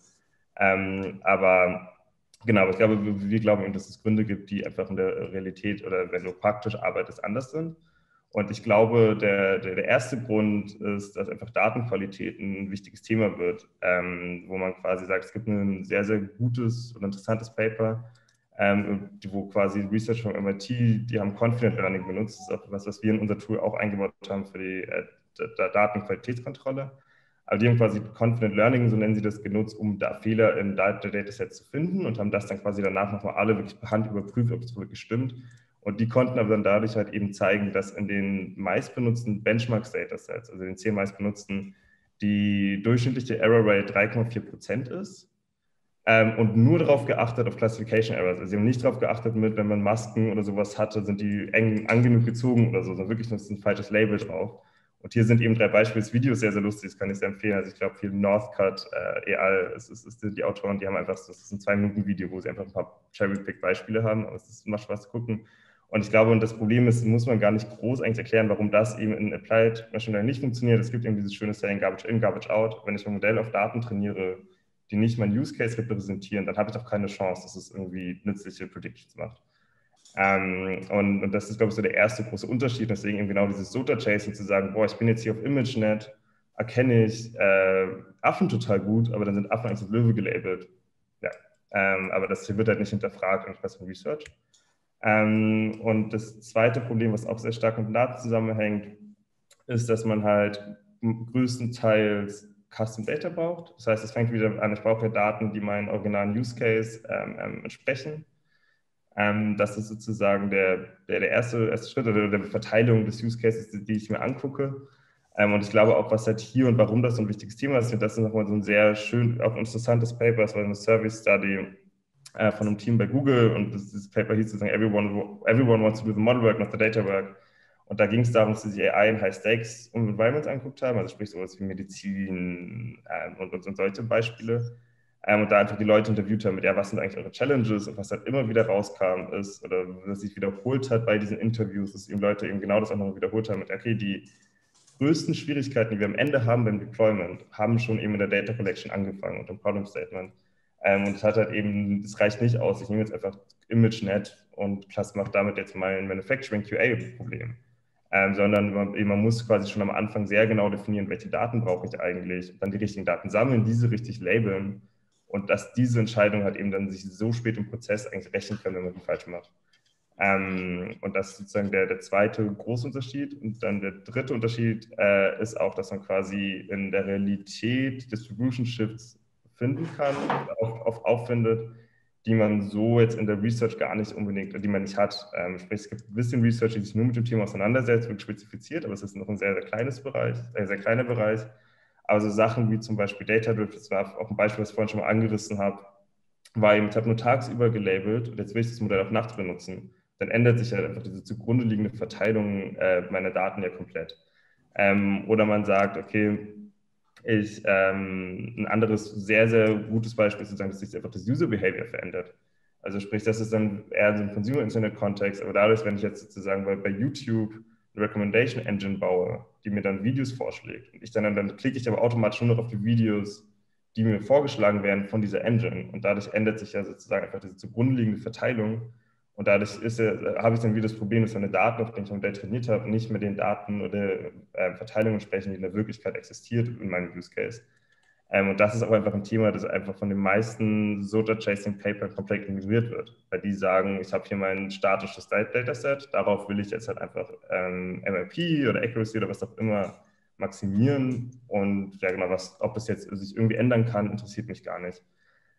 Aber genau, aber ich glaube, wir glauben eben, dass es Gründe gibt, die einfach in der Realität oder wenn du praktisch arbeitest, anders sind. Und ich glaube, der erste Grund ist, dass einfach Datenqualität ein wichtiges Thema wird, wo man quasi sagt, es gibt ein sehr, sehr gutes und interessantes Paper, wo quasi Research vom MIT, die haben Confident Learning benutzt, das ist auch was wir in unser Tool auch eingebaut haben für die Datenqualitätskontrolle. Aber die haben quasi Confident Learning, so nennen sie das, genutzt, um da Fehler im Dataset zu finden und haben das dann quasi danach nochmal alle wirklich per Hand überprüft, ob es wirklich stimmt. Und die konnten aber dann dadurch halt eben zeigen, dass in den meistbenutzten Benchmark-Datasets, also den 10 meistbenutzten, die durchschnittliche Error Rate 3,4% ist. Und nur darauf geachtet auf Classification Errors. Also sie haben nicht darauf geachtet mit, wenn man Masken oder sowas hatte, sind die eng genug gezogen oder so, sondern wirklich nur ein falsches Label drauf. Und hier sind eben 3 Beispiele. Das Video ist sehr, sehr lustig, das kann ich sehr empfehlen. Also ich glaube, viel Northcut, EAL, sind die Autoren, die haben einfach, das ist ein 2-Minuten-Video, wo sie einfach ein paar Cherry-Pick-Beispiele haben, aber es macht Spaß zu gucken. Und ich glaube, und das Problem ist, muss man gar nicht groß eigentlich erklären, warum das eben in Applied Machine Learning nicht funktioniert. Es gibt eben dieses schöne Saying Garbage in, Garbage out. Wenn ich ein Modell auf Daten trainiere, die nicht mein Use Case repräsentieren, dann habe ich doch keine Chance, dass es irgendwie nützliche Predictions macht. Und das ist, glaube ich, so der erste große Unterschied. Deswegen eben genau dieses SOTA-Chasing zu sagen, boah, ich bin jetzt hier auf ImageNet, erkenne ich Affen total gut, aber dann sind Affen als Löwe gelabelt. Ja, aber das wird halt nicht hinterfragt und was von Research. Und das zweite Problem, was auch sehr stark mit Daten zusammenhängt, ist, dass man halt größtenteils Custom Data braucht. Das heißt, es fängt wieder an, ich brauche ja Daten, die meinen originalen Use Case entsprechen. Das ist sozusagen der erste Schritt oder der Verteilung des Use Cases, die ich mir angucke. Und ich glaube auch, was halt hier und warum das so ein wichtiges Thema ist, und das ist nochmal so ein sehr schön, auch interessantes Paper, das war eine Survey Study von einem Team bei Google, und dieses Paper hieß sozusagen Everyone wants to do the model work, not the data work. Und da ging es darum, dass sie sich AI in High-Stakes Environments angeguckt haben, also sprich sowas wie Medizin und solche Beispiele. Und da einfach die Leute interviewt haben mit, ja, was sind eigentlich eure Challenges, und was halt immer wieder rauskam ist, oder was sich wiederholt hat bei diesen Interviews, dass eben Leute eben genau das auch nochmal wiederholt haben mit, okay, die größten Schwierigkeiten, die wir am Ende haben beim Deployment, haben schon eben in der Data Collection angefangen und im Problem Statement. Und es hat halt eben, das reicht nicht aus, ich nehme jetzt einfach ImageNet und mache damit jetzt mein Manufacturing QA-Problem. Sondern man muss quasi schon am Anfang sehr genau definieren, welche Daten brauche ich eigentlich, dann die richtigen Daten sammeln, diese richtig labeln, und dass diese Entscheidung halt eben dann sich so spät im Prozess eigentlich rächen können, wenn man die falsch macht. Und das ist sozusagen der zweite große Unterschied. Und dann der dritte Unterschied ist auch, dass man quasi in der Realität Distribution Shifts finden kann, auffindet, die man so jetzt in der Research gar nicht unbedingt, die man nicht hat. Sprich, es gibt ein bisschen Research, die sich nur mit dem Thema auseinandersetzt, wird spezifiziert, aber es ist noch ein sehr, sehr kleiner Bereich. Aber so Sachen wie zum Beispiel Data Drift, das war auch ein Beispiel, was ich vorhin schon mal angerissen habe, war eben, ich habe nur tagsüber gelabelt und jetzt will ich das Modell auch nachts benutzen. Dann ändert sich halt einfach diese zugrunde liegende Verteilung meiner Daten ja komplett. Oder man sagt, okay, ein anderes sehr, sehr gutes Beispiel ist sozusagen, dass sich einfach das User Behavior verändert. Also sprich, das ist dann eher so ein Consumer-Internet-Kontext, aber dadurch, wenn ich jetzt sozusagen bei YouTube eine Recommendation Engine baue, die mir dann Videos vorschlägt, und dann klicke ich aber automatisch nur noch auf die Videos, die mir vorgeschlagen werden von dieser Engine, und dadurch ändert sich ja sozusagen einfach diese zugrunde liegende Verteilung, und dadurch habe ich dann wieder das Problem, dass meine Daten, auf denen ich ein Modell trainiert habe, nicht mehr den Daten oder Verteilungen entsprechen, die in der Wirklichkeit existiert in meinem Use Case. Und das ist auch einfach ein Thema, das einfach von den meisten SOTA-Chasing-Paper komplett ignoriert wird, weil die sagen, ich habe hier mein statisches Dataset, darauf will ich jetzt halt einfach MLP oder Accuracy oder was auch immer maximieren, und ja genau, ob es jetzt sich irgendwie ändern kann, interessiert mich gar nicht.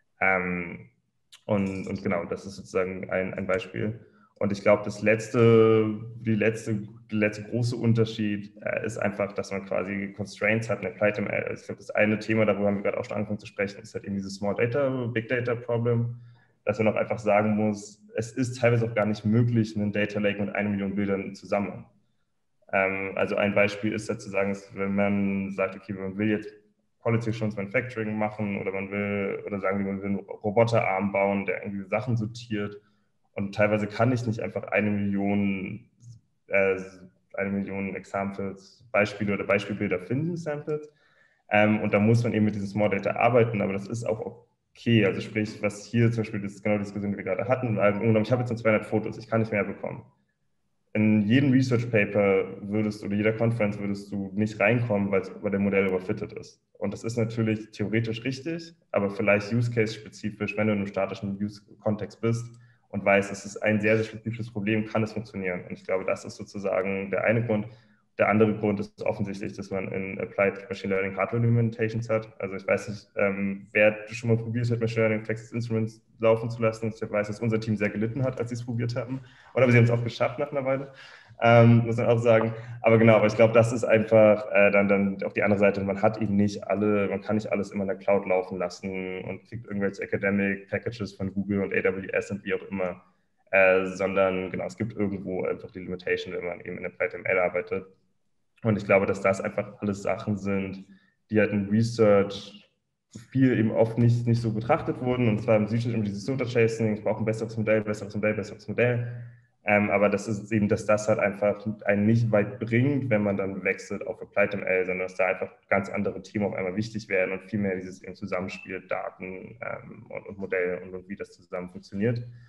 Und genau, das ist sozusagen ein Beispiel. Und ich glaube, der letzte große Unterschied ist einfach, dass man quasi Constraints hat in Applied ML. Also ich glaube, das eine Thema, darüber haben wir gerade auch schon angefangen zu sprechen, ist halt eben dieses Small Data, Big Data Problem, dass man auch einfach sagen muss, es ist teilweise auch gar nicht möglich, einen Data Lake mit 1 Million Bildern zu sammeln. Also ein Beispiel ist sozusagen, wenn man sagt, okay, man will jetzt Quality Assurance Manufacturing machen, oder man will einen Roboterarm bauen, der irgendwie Sachen sortiert, und teilweise kann ich nicht einfach 1 Million Examples, Beispiele oder Beispielbilder finden, Samples, und da muss man eben mit diesem Small Data arbeiten, aber das ist auch okay, also sprich, was hier zum Beispiel, das ist genau die Diskussion, die wir gerade hatten, ich habe jetzt nur 200 Fotos, ich kann nicht mehr bekommen. In jedem Research Paper oder jeder Conference würdest du nicht reinkommen, weil der Modell überfittet ist. Und das ist natürlich theoretisch richtig, aber vielleicht Use Case spezifisch, wenn du in einem statischen Kontext bist und weißt, es ist ein sehr, sehr spezifisches Problem, kann es funktionieren. Und ich glaube, das ist sozusagen der eine Grund. Der andere Grund ist offensichtlich, dass man in Applied Machine Learning Hardware Limitations hat. Also ich weiß nicht, wer schon mal probiert hat, Machine Learning Texas Instruments laufen zu lassen. Ich weiß, dass unser Team sehr gelitten hat, als sie es probiert hatten. Aber sie haben es auch geschafft nach einer Weile, muss man auch sagen. Aber genau, aber ich glaube, das ist einfach dann auf die andere Seite. Man kann nicht alles immer in der Cloud laufen lassen und kriegt irgendwelche Academic Packages von Google und AWS und wie auch immer. Sondern genau, es gibt irgendwo einfach die Limitation, wenn man eben in Applied ML arbeitet. Und ich glaube, dass das einfach alles Sachen sind, die halt in Research viel eben oft nicht so betrachtet wurden. Und zwar im Research immer dieses SOTA-Chasing, ich brauche ein besseres Modell. Aber das ist eben, dass das halt einfach einen nicht weit bringt, wenn man dann wechselt auf Applied ML, sondern dass da einfach ganz andere Themen auf einmal wichtig werden und viel mehr dieses eben Zusammenspiel Daten und Modell und wie das zusammen funktioniert.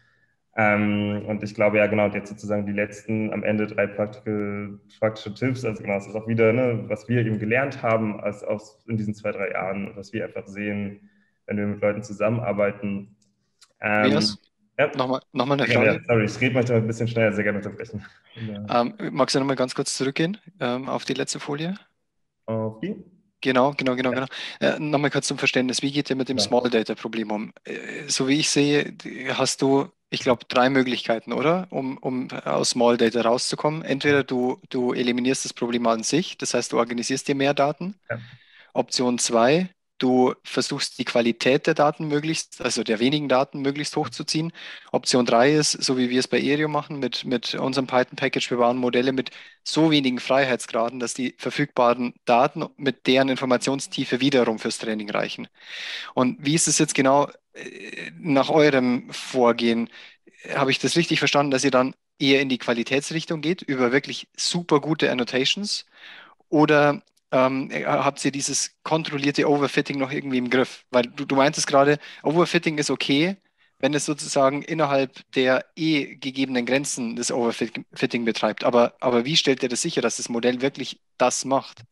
Und ich glaube, ja genau, jetzt sozusagen die letzten am Ende 3 praktische Tipps, also genau, das ist auch wieder, ne, was wir eben gelernt haben in diesen 2, 3 Jahren, was wir einfach sehen, wenn wir mit Leuten zusammenarbeiten. Tobias, Ja, nochmal eine sehr gerne, ja, Frage. sorry, ich rede manchmal ein bisschen schneller, sehr gerne unterbrechen. Magst du nochmal ganz kurz zurückgehen auf die letzte Folie? Auf die? Genau. Nochmal kurz zum Verständnis. Wie geht ihr mit dem Ja. Small Data Problem um? So wie ich sehe, hast du, ich glaube, 3 Möglichkeiten, oder? Um aus Small Data rauszukommen. Entweder du eliminierst das Problem an sich, das heißt, du organisierst dir mehr Daten. Ja. Option 2, du versuchst die Qualität der Daten möglichst, also der wenigen Daten möglichst hochzuziehen. Option 3 ist, so wie wir es bei Aereo machen, mit unserem Python-Package, wir bauen Modelle mit so wenigen Freiheitsgraden, dass die verfügbaren Daten mit deren Informationstiefe wiederum fürs Training reichen. Und wie ist es jetzt genau nach eurem Vorgehen? Habe ich das richtig verstanden, dass ihr dann eher in die Qualitätsrichtung geht, über wirklich super gute Annotations? Oder habt ihr dieses kontrollierte Overfitting noch irgendwie im Griff? Weil du meintest gerade, Overfitting ist okay, wenn es sozusagen innerhalb der gegebenen Grenzen des Overfitting betreibt. Aber wie stellt ihr das sicher, dass das Modell wirklich das macht?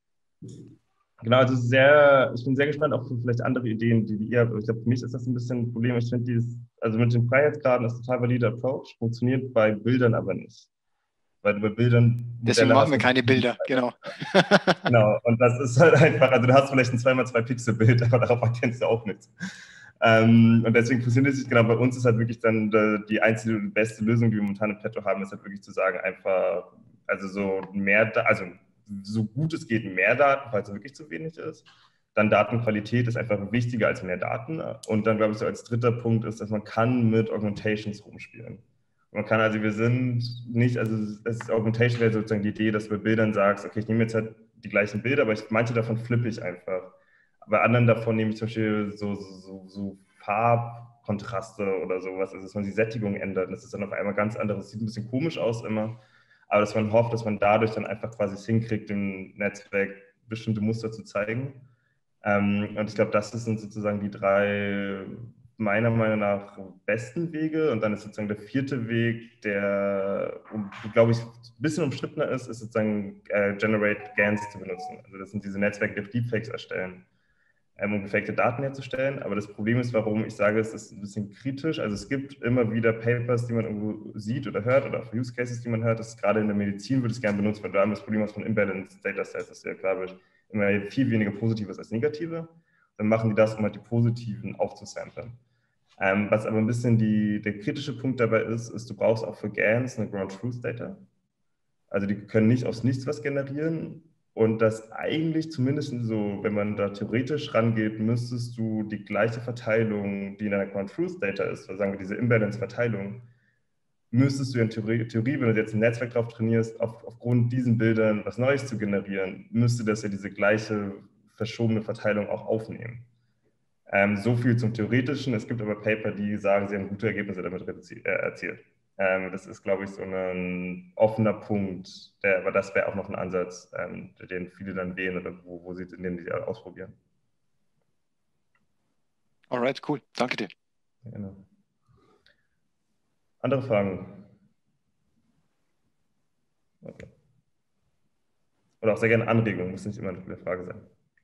Genau, also ich bin sehr gespannt auf vielleicht andere Ideen, die ihr habt. Ich glaube, für mich ist das ein bisschen ein Problem. Ich finde also mit den Freiheitsgraden ist total valider Approach, funktioniert bei Bildern aber nicht. Weil du bei Bildern Deswegen Modelle machen hast. wir keine Bilder, genau. Genau, und das ist halt einfach, also du hast vielleicht ein 2x2 Pixel Bild, aber darauf erkennst du auch nichts. Und deswegen funktioniert es nicht, genau, bei uns ist halt wirklich dann die einzige und beste Lösung, die wir momentan im Petto haben, ist halt wirklich zu sagen, einfach, also also so gut es geht, mehr Daten, falls es wirklich zu wenig ist. Dann Datenqualität ist einfach wichtiger als mehr Daten. Und dann, glaube ich, so als dritter Punkt ist, dass man kann mit Augmentations rumspielen. Man kann also, wir sind nicht, also Augmentation wäre sozusagen die Idee, dass du bei Bildern sagst, okay, ich nehme jetzt halt die gleichen Bilder, aber manche davon flippe ich einfach. Bei anderen davon nehme ich zum Beispiel so Farbkontraste oder sowas, also dass man die Sättigung ändert. Und das ist dann auf einmal ganz anderes, sieht ein bisschen komisch aus immer, aber dass man hofft, dass man dadurch dann einfach quasi es hinkriegt, dem Netzwerk bestimmte Muster zu zeigen. Und ich glaube, das sind sozusagen die 3 meiner Meinung nach besten Wege. Und dann ist sozusagen der 4. Weg, der, glaube ich, ein bisschen umstrittener ist sozusagen Generate GANs zu benutzen. Also das sind diese Netzwerke, die Deepfakes erstellen, um gefakte Daten herzustellen. Aber das Problem ist, warum ich sage, es ist ein bisschen kritisch. Also es gibt immer wieder Papers, die man irgendwo sieht oder hört, oder auch Use Cases, die man hört. Das ist gerade in der Medizin, wird es gerne benutzt, weil da haben wir das Problem von Imbalanced Datasets, das ist ja klar wird, immer viel weniger Positives als Negative. Dann machen die das, um halt die Positiven aufzusamplen. Was aber ein bisschen der kritische Punkt dabei ist, du brauchst auch für GANs eine Ground Truth Data. Also die können nicht aus nichts was generieren. Und das eigentlich zumindest so, wenn man da theoretisch rangeht, müsstest du die gleiche Verteilung, die in einer Ground Truth Data ist, also sagen wir diese Imbalance-Verteilung, müsstest du in Theorie, wenn du jetzt ein Netzwerk drauf trainierst, aufgrund diesen Bildern was Neues zu generieren, müsste das ja diese gleiche verschobene Verteilung auch aufnehmen. So viel zum Theoretischen. Es gibt aber Paper, die sagen, sie haben gute Ergebnisse damit erzielt. Das ist, glaube ich, so ein offener Punkt, aber das wäre auch noch ein Ansatz, den viele dann wählen oder den die ausprobieren. Alright, cool. Danke dir. Genau. Andere Fragen? Okay. Oder auch sehr gerne Anregungen, muss nicht immer eine Frage sein.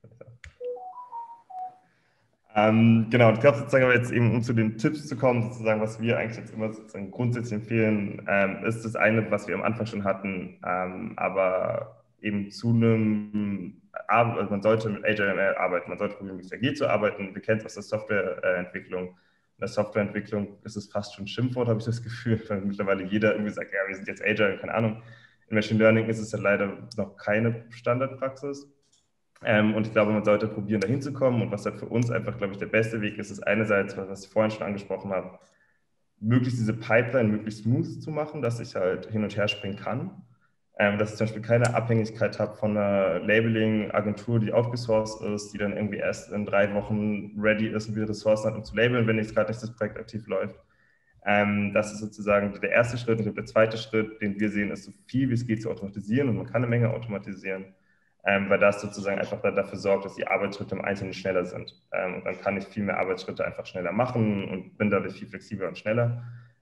Genau, ich glaube sozusagen, aber jetzt eben, um zu den Tipps zu kommen, sozusagen, was wir eigentlich jetzt immer sozusagen grundsätzlich empfehlen, ist das eine, was wir am Anfang schon hatten, aber eben zu einem, also man sollte mit AJML arbeiten, man sollte probieren, mit agil zu arbeiten. Wir kennen es aus der Softwareentwicklung. In der Softwareentwicklung ist es fast schon ein Schimpfwort, habe ich das Gefühl, weil mittlerweile jeder irgendwie sagt, ja, wir sind jetzt Agile, keine Ahnung. In Machine Learning ist es ja leider noch keine Standardpraxis. Und ich glaube, man sollte probieren, dahin zu kommen. Und was halt für uns einfach, glaube ich, der beste Weg ist, ist einerseits, was ich vorhin schon angesprochen habe, möglichst diese Pipeline möglichst smooth zu machen, dass ich halt hin und her springen kann. Dass ich zum Beispiel keine Abhängigkeit habe von einer Labeling-Agentur, die outgesourced ist, die dann irgendwie erst in 3 Wochen ready ist und wieder Ressourcen hat, um zu labeln, wenn jetzt gerade nicht das Projekt aktiv läuft. Das ist sozusagen der erste Schritt. Und der zweite Schritt, den wir sehen, ist, so viel wie es geht zu automatisieren. Und man kann eine Menge automatisieren. Weil das sozusagen einfach dafür sorgt, dass die Arbeitsschritte im Einzelnen schneller sind. Und dann kann ich viel mehr Arbeitsschritte einfach schneller machen und bin dadurch viel flexibler und schneller.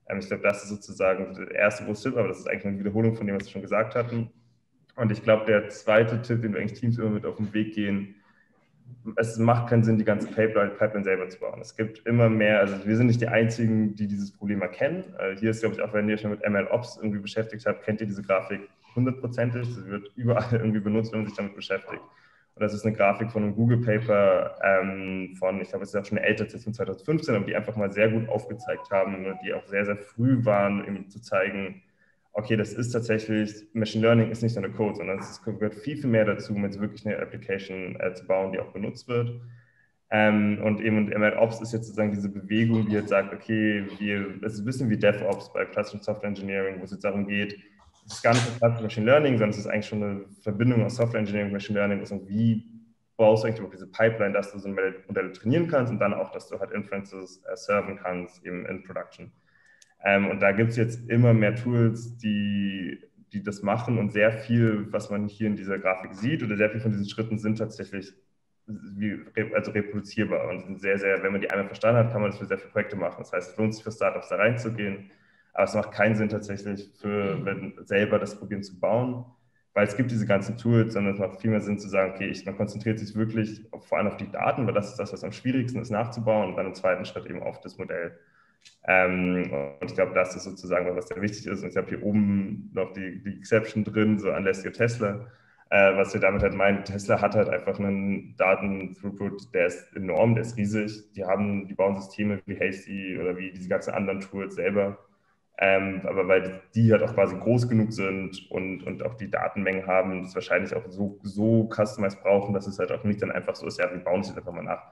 Ich glaube, das ist sozusagen der erste große Tipp, aber das ist eigentlich eine Wiederholung von dem, was wir schon gesagt hatten. Und ich glaube, der zweite Tipp, den wir eigentlich Teams immer mit auf den Weg gehen, es macht keinen Sinn, die ganze Pipeline selber zu bauen. Es gibt immer mehr, also wir sind nicht die Einzigen, die dieses Problem erkennen. Hier ist, glaube ich, auch wenn ihr schon mit MLOps irgendwie beschäftigt habt, kennt ihr diese Grafik 100%ig. Sie wird überall irgendwie benutzt, wenn man sich damit beschäftigt. Und das ist eine Grafik von einem Google-Paper von, ich glaube, es ist auch schon eine ältere, von 2015, aber die einfach mal sehr gut aufgezeigt haben und die auch sehr, sehr früh waren, um zu zeigen, okay, das ist tatsächlich, Machine Learning ist nicht nur eine Code, sondern es gehört viel, viel mehr dazu, um jetzt wirklich eine Application zu bauen, die auch benutzt wird. Und eben MLOps ist jetzt sozusagen diese Bewegung, die jetzt sagt, okay, es ist ein bisschen wie DevOps bei klassischen Software Engineering, wo es jetzt darum geht, es ist gar nicht das Machine Learning, sondern es ist eigentlich schon eine Verbindung aus Software Engineering und Machine Learning. Und wie baust du eigentlich diese Pipeline, dass du so Modelle trainieren kannst und dann auch, dass du halt Inferences serven kannst, eben in Production. Und da gibt es jetzt immer mehr Tools, die das machen und sehr viel, was man hier in dieser Grafik sieht oder sehr viel von diesen Schritten sind tatsächlich reproduzierbar und sind sehr, sehr, wenn man die einmal verstanden hat, kann man das für sehr viele Projekte machen. Das heißt, es lohnt sich für Startups da reinzugehen, aber es macht keinen Sinn tatsächlich selber das probieren zu bauen, weil es gibt diese ganzen Tools, sondern es macht viel mehr Sinn zu sagen, okay, man konzentriert sich wirklich vor allem auf die Daten, weil das ist das, was am schwierigsten ist nachzubauen und dann im zweiten Schritt eben auf das Modell. Und ich glaube, das ist sozusagen, was sehr wichtig ist. Und ich habe hier oben noch die Exception drin, so unless you're Tesla. Was wir damit halt meinen, Tesla hat halt einfach einen Daten-Throughput, der ist enorm, der ist riesig. Die bauen Systeme wie Hasty oder wie diese ganzen anderen Tools selber. Aber weil die halt auch quasi groß genug sind und auch die Datenmengen haben, das wahrscheinlich auch so customized brauchen, dass es halt auch nicht dann einfach so ist, ja, wir bauen es jetzt einfach mal nach.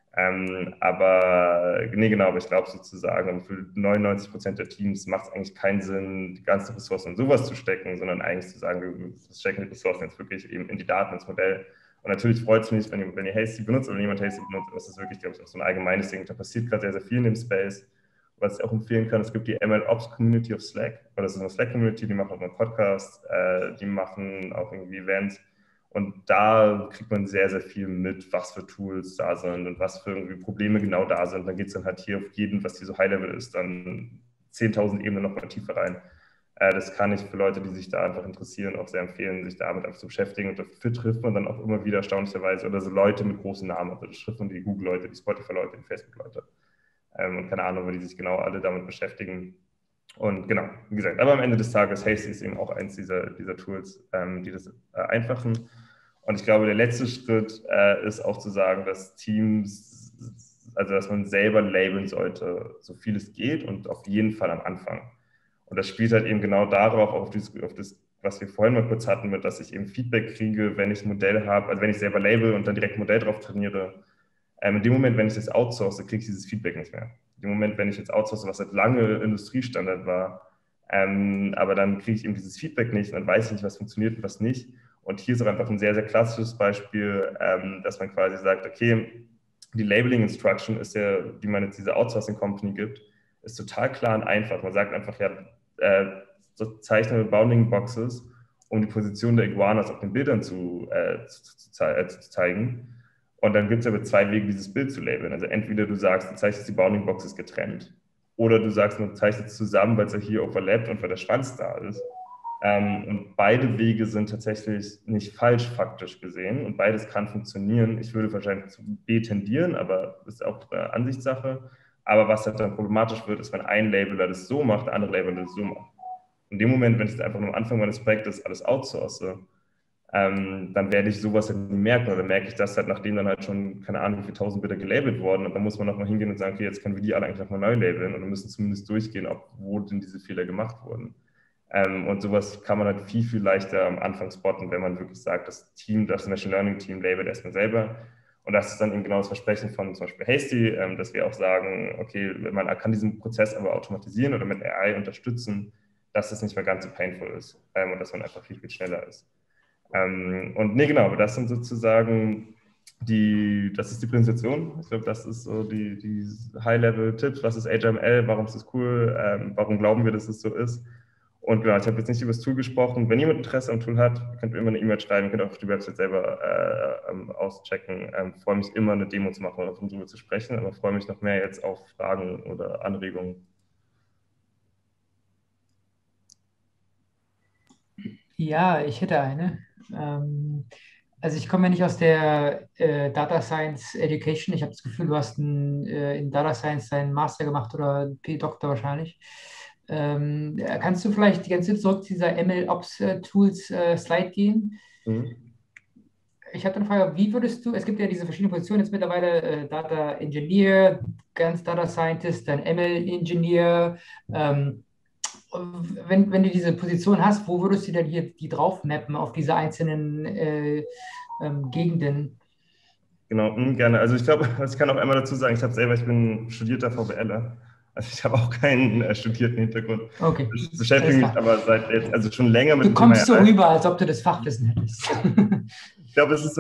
Aber ich glaube sozusagen, für 99% der Teams macht es eigentlich keinen Sinn, die ganzen Ressourcen in sowas zu stecken, sondern eigentlich zu sagen, wir stecken die Ressourcen jetzt wirklich eben in die Daten, ins Modell. Und natürlich freut es mich, wenn ihr Hasty benutzt oder wenn jemand Hasty benutzt. Das ist wirklich, glaube ich, auch so ein allgemeines Ding. Da passiert gerade sehr, sehr viel in dem Space. Was ich auch empfehlen kann, es gibt die MLOps Community auf Slack. Oder das ist eine Slack-Community, die machen auch einen Podcast, die machen auch irgendwie Events. Und da kriegt man sehr, sehr viel mit, was für Tools da sind und was für irgendwie Probleme genau da sind. Dann geht es dann halt hier auf jeden, was hier so High-Level ist, dann 10.000 Ebenen noch mal tiefer rein. Das kann ich für Leute, die sich da einfach interessieren, auch sehr empfehlen, sich damit einfach zu beschäftigen. Und dafür trifft man dann auch immer wieder erstaunlicherweise oder so Leute mit großen Namen. Also das trifft man die Google-Leute, die Spotify-Leute, die Facebook-Leute. Und keine Ahnung, weil die sich genau alle damit beschäftigen. Und genau, wie gesagt, aber am Ende des Tages, Hasty ist eben auch eins dieser Tools, die das vereinfachen. Und ich glaube, der letzte Schritt ist auch zu sagen, dass Teams, also dass man selber labeln sollte, so viel es geht und auf jeden Fall am Anfang. Und das spielt halt eben genau darauf, auf das, was wir vorhin mal kurz hatten, mit, dass ich eben Feedback kriege, wenn ich ein Modell habe, also wenn ich selber label und dann direkt ein Modell drauf trainiere. In dem Moment, wenn ich das outsource, kriege ich dieses Feedback nicht mehr. In dem Moment, wenn ich jetzt outsource, was seit lange Industriestandard war, aber dann kriege ich eben dieses Feedback nicht und dann weiß ich nicht, was funktioniert und was nicht. Und hier ist auch einfach ein sehr, sehr klassisches Beispiel, dass man quasi sagt, okay, die Labeling Instruction ist ja, die man jetzt diese Outsourcing Company gibt, ist total klar und einfach. Man sagt einfach, ja, so zeichne Bounding Boxes, um die Position der Iguanas auf den Bildern zu zeigen. Und dann gibt es aber zwei Wege, dieses Bild zu labeln. Also entweder du sagst, du zeichnest die Bounding Boxes getrennt, oder du sagst, du zeichnest zusammen, weil es ja hier overlappt und weil der Schwanz da ist. Und beide Wege sind tatsächlich nicht falsch, faktisch gesehen. Und beides kann funktionieren. Ich würde wahrscheinlich zu B tendieren, aber das ist auch Ansichtssache. Aber was halt dann problematisch wird, ist, wenn ein Labeler das so macht, der andere Labeler das so macht. In dem Moment, wenn ich jetzt einfach nur am Anfang meines Projektes alles outsource, dann werde ich sowas halt nie merken. Oder merke ich das halt, nachdem dann halt schon, keine Ahnung, wie viele tausend Bilder gelabelt wurden. Und dann muss man nochmal hingehen und sagen, okay, jetzt können wir die alle eigentlich nochmal neu labeln. Und wir müssen zumindest durchgehen, wo denn diese Fehler gemacht wurden. Und sowas kann man halt viel, viel leichter am Anfang spotten, wenn man wirklich sagt, das Machine Learning Team labelt erstmal selber. Und das ist dann eben genau das Versprechen von zum Beispiel Hasty, dass wir auch sagen, okay, man kann diesen Prozess aber automatisieren oder mit AI unterstützen, dass es nicht mehr ganz so painful ist und dass man einfach viel, viel schneller ist. Und nee, genau, aber das sind sozusagen das ist die Präsentation. Ich glaube, das ist so die High-Level-Tipps. Was ist HTML? Warum ist es cool? Warum glauben wir, dass es so ist? Und genau, ich habe jetzt nicht über das Tool gesprochen. Wenn jemand Interesse am Tool hat, könnt ihr immer eine E-Mail schreiben, könnt auch auf die Website selber auschecken. Freue mich immer, eine Demo zu machen oder von drüber zu sprechen, aber freue mich noch mehr jetzt auf Fragen oder Anregungen. Ja, ich hätte eine. Ähm, also ich komme ja nicht aus der Data Science Education. Ich habe das Gefühl, du hast in Data Science deinen Master gemacht oder P-Doktor wahrscheinlich. Kannst du vielleicht die ganze Zeit zurück zu dieser MLOps Tools Slide gehen? Mhm. Ich habe eine Frage, wie würdest du, es gibt ja diese verschiedenen Positionen jetzt mittlerweile, Data Engineer, ganz Data Scientist, dann ML Engineer. Ähm, wenn du diese Position hast, wo würdest du denn hier die drauf mappen auf diese einzelnen Gegenden? Genau, gerne. Also ich glaube, ich kann auch einmal dazu sagen, ich bin studierter VWLer. Also ich habe auch keinen studierten Hintergrund. Okay, Ich alles beschäftige mich klar. aber seit jetzt, also schon länger mit Du dem Thema kommst so AI. rüber, als ob du das Fachwissen hättest. Ich glaube, es ist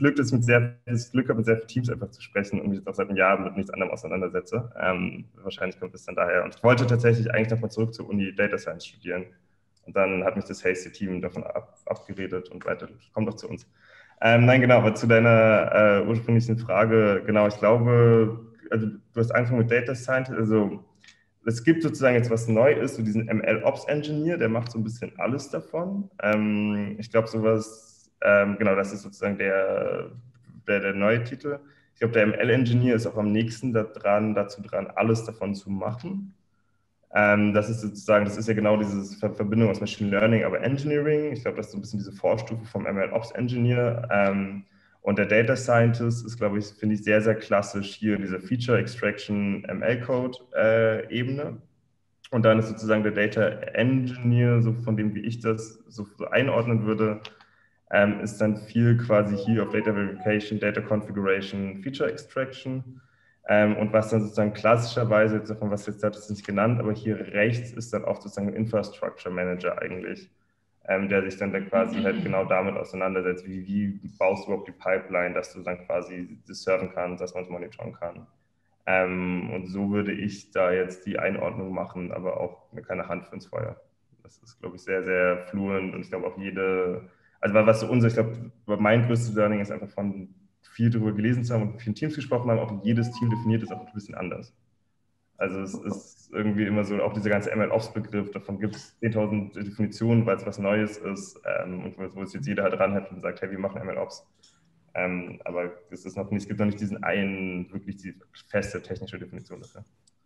das Glück habe, mit sehr vielen Teams einfach zu sprechen und mich jetzt auch seit einem Jahr mit nichts anderem auseinandersetze. Wahrscheinlich kommt es dann daher. Und ich wollte tatsächlich eigentlich nochmal zurück zur Uni Data Science studieren. Und dann hat mich das Hasty-Team davon abgeredet und weiter, kommt doch zu uns. Nein, genau, aber zu deiner ursprünglichen Frage, genau, ich glaube, also du hast angefangen mit Data Science, also es gibt sozusagen jetzt was Neues, so diesen ML-Ops-Engineer, der macht so ein bisschen alles davon. Ich glaube, genau, das ist sozusagen der neue Titel. Ich glaube, der ML-Engineer ist auch am nächsten dazu dran, alles davon zu machen. Das ist sozusagen, das ist ja genau diese Verbindung aus Machine Learning, aber Engineering. Ich glaube, das ist so ein bisschen diese Vorstufe vom ML-Ops-Engineer. Und der Data Scientist ist, glaube ich, finde ich, sehr, sehr klassisch hier in dieser Feature Extraction ML-Code-Ebene. Und dann ist sozusagen der Data Engineer, so von dem, wie ich das so einordnen würde, ist dann viel quasi hier auf Data Verification, Data Configuration, Feature Extraction. Und was dann sozusagen klassischerweise, jetzt davon was jetzt hat, ist nicht genannt, aber hier rechts ist dann auch sozusagen Infrastructure Manager eigentlich, der sich dann quasi halt genau damit auseinandersetzt, wie baust du überhaupt die Pipeline, dass du dann quasi das serven kannst, dass man es monitoren kann. Und so würde ich da jetzt die Einordnung machen, aber auch mir keine Hand für ins Feuer. Das ist, glaube ich, sehr, sehr fluent und ich glaube auch also was so ich glaube, mein größtes Learning ist einfach von viel darüber gelesen zu haben und mit vielen Teams gesprochen haben, auch jedes Team definiert ist auch ein bisschen anders. Also es ist irgendwie immer so, auch dieser ganze ML-Ops-Begriff, davon gibt es 10.000 Definitionen, weil es was Neues ist und wo es jetzt jeder halt ranhält und sagt, hey, wir machen ML-Ops. Aber es gibt noch nicht diesen einen, wirklich die feste technische Definition dafür.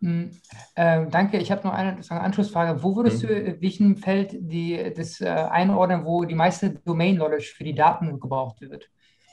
Danke. Ich habe noch eine Anschlussfrage. Wo würdest du, in welchem Feld das einordnen, wo die meiste Domain-Knowledge für die Daten gebraucht wird?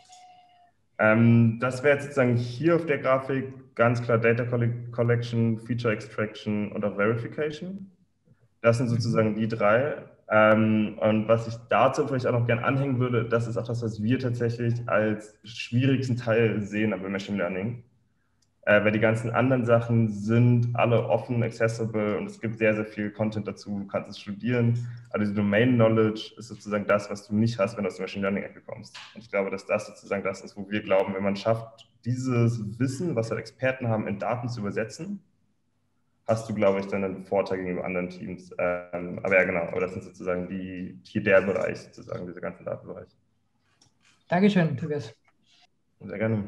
Das wäre jetzt sozusagen hier auf der Grafik ganz klar Data Collection, Feature Extraction und auch Verification. Das sind sozusagen die drei. Und was ich dazu vielleicht auch noch gerne anhängen würde, das ist auch das, was wir tatsächlich als schwierigsten Teil sehen bei Machine Learning. Weil die ganzen anderen Sachen sind alle offen, accessible und es gibt sehr, sehr viel Content dazu. Du kannst es studieren. Aber diese Domain Knowledge ist sozusagen das, was du nicht hast, wenn du aus der Machine Learning Ecke kommst. Und ich glaube, dass das sozusagen das ist, wo wir glauben, wenn man schafft, dieses Wissen, was halt Experten haben, in Daten zu übersetzen, hast du, glaube ich, dann einen Vorteil gegenüber anderen Teams. Aber ja, genau, aber das sind sozusagen hier der Bereich, sozusagen, dieser ganze Datenbereich. Dankeschön, Tobias. Sehr gerne.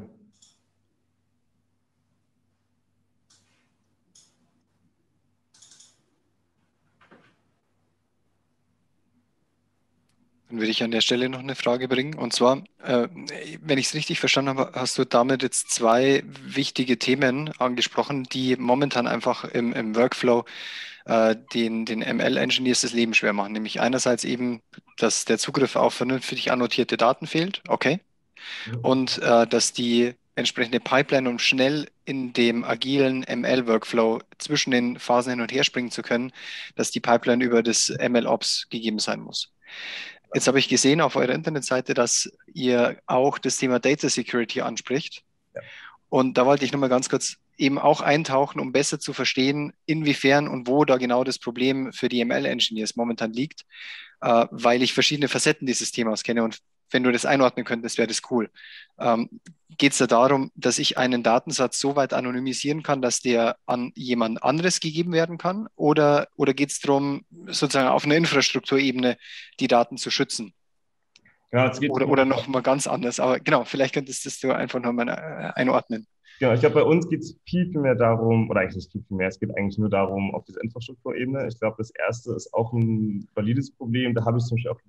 Dann würde ich an der Stelle noch eine Frage bringen. Und zwar, wenn ich es richtig verstanden habe, hast du damit jetzt zwei wichtige Themen angesprochen, die momentan einfach im Workflow den ML-Engineers das Leben schwer machen. Nämlich einerseits eben, dass der Zugriff auf vernünftig annotierte Daten fehlt, okay. Und dass die entsprechende Pipeline, um schnell in dem agilen ML-Workflow zwischen den Phasen hin und her springen zu können, dass die Pipeline über das ML-Ops gegeben sein muss. Jetzt habe ich gesehen auf eurer Internetseite, dass ihr auch das Thema Data Security anspricht. Ja. Und da wollte ich nochmal ganz kurz eben auch eintauchen, um besser zu verstehen, inwiefern und wo da genau das Problem für die ML-Engineers momentan liegt, weil ich verschiedene Facetten dieses Themas kenne. Und wenn du das einordnen könntest, wäre das cool. Geht es da darum, dass ich einen Datensatz so weit anonymisieren kann, dass der an jemand anderes gegeben werden kann? Oder geht es darum, sozusagen auf einer Infrastrukturebene die Daten zu schützen? Genau, es geht oder noch mal ganz anders. Aber genau, vielleicht könntest du einfach noch mal einordnen. Genau, ich glaube, bei uns geht es viel mehr darum, oder eigentlich nicht viel mehr, es geht eigentlich nur darum, auf dieser Infrastrukturebene. Ich glaube, das erste ist auch ein valides Problem. Da habe ich zum Beispiel auch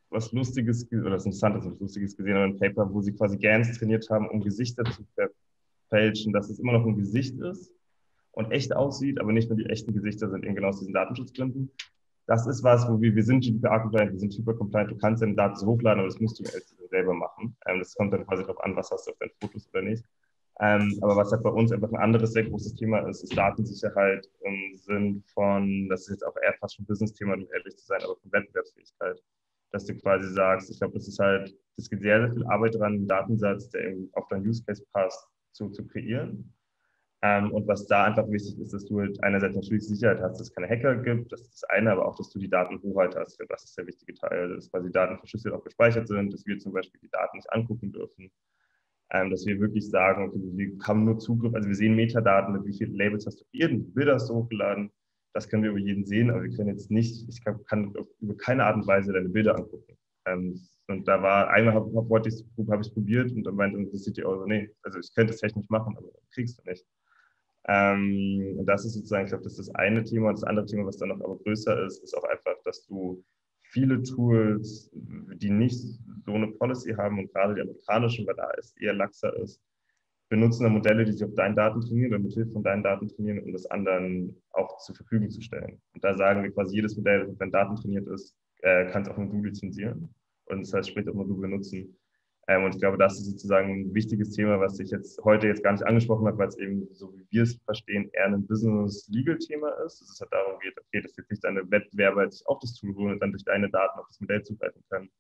was Lustiges, oder das Interessantes, was Lustiges gesehen, aber ein Paper, wo sie quasi GANs trainiert haben, um Gesichter zu verfälschen, dass es immer noch ein Gesicht ist und echt aussieht, aber nicht nur die echten Gesichter sind, eben genau aus diesen Datenschutzgründen. Das ist was, wo wir sind GDPR-compliant, wir sind hyper-compliant, du kannst deine Daten so hochladen, aber das musst du selber machen. Das kommt dann quasi darauf an, was hast du auf deinen Fotos oder nicht. Aber was halt bei uns einfach ein anderes sehr großes Thema ist, ist Datensicherheit im Sinn von, das ist jetzt auch eher fast schon ein Business-Thema, um ehrlich zu sein, aber von Wettbewerbsfähigkeit. Dass du quasi sagst, ich glaube, das ist halt, es geht sehr, sehr viel Arbeit dran, einen Datensatz, der eben auf deinen Use Case passt, zu kreieren. Und was da einfach wichtig ist, dass du halt einerseits natürlich Sicherheit hast, dass es keine Hacker gibt, das ist das eine, aber auch, dass du die Datenhoheit hast. Das ist der wichtige Teil, dass quasi Daten verschlüsselt auch gespeichert sind, dass wir zum Beispiel die Daten nicht angucken dürfen. Dass wir wirklich sagen, okay, wir haben nur Zugriff, also wir sehen Metadaten, mit wie viele Labels hast du kreiert, wie viele Bilder hast du hochgeladen, das können wir über jeden sehen, aber wir können jetzt nicht, ich kann über keine Art und Weise deine Bilder angucken. Und da war, einmal habe ich es probiert und dann meinte das CTO so, nee, also ich könnte es technisch machen, aber kriegst du nicht. Und das ist sozusagen, ich glaube, das ist das eine Thema. Und das andere Thema, was dann noch aber größer ist, ist auch einfach, dass du viele Tools, die nicht so eine Policy haben und gerade die amerikanischen, weil da es eher laxer ist, benutzen dann Modelle, die sich auf deinen Daten trainieren oder mit Hilfe von deinen Daten trainieren, um das anderen auch zur Verfügung zu stellen. Und da sagen wir quasi, jedes Modell, das auf deinen Daten trainiert ist, kannst auch nur du lizenzieren. Und das heißt, sprich auch nur du benutzen. Und ich glaube, das ist sozusagen ein wichtiges Thema, was ich jetzt heute gar nicht angesprochen habe, weil es eben, so wie wir es verstehen, eher ein Business-Legal-Thema ist. Dass es halt darum geht, okay, dass jetzt nicht deine Wettbewerber sich auch das Tool holen und dann durch deine Daten auf das Modell zugreifen können.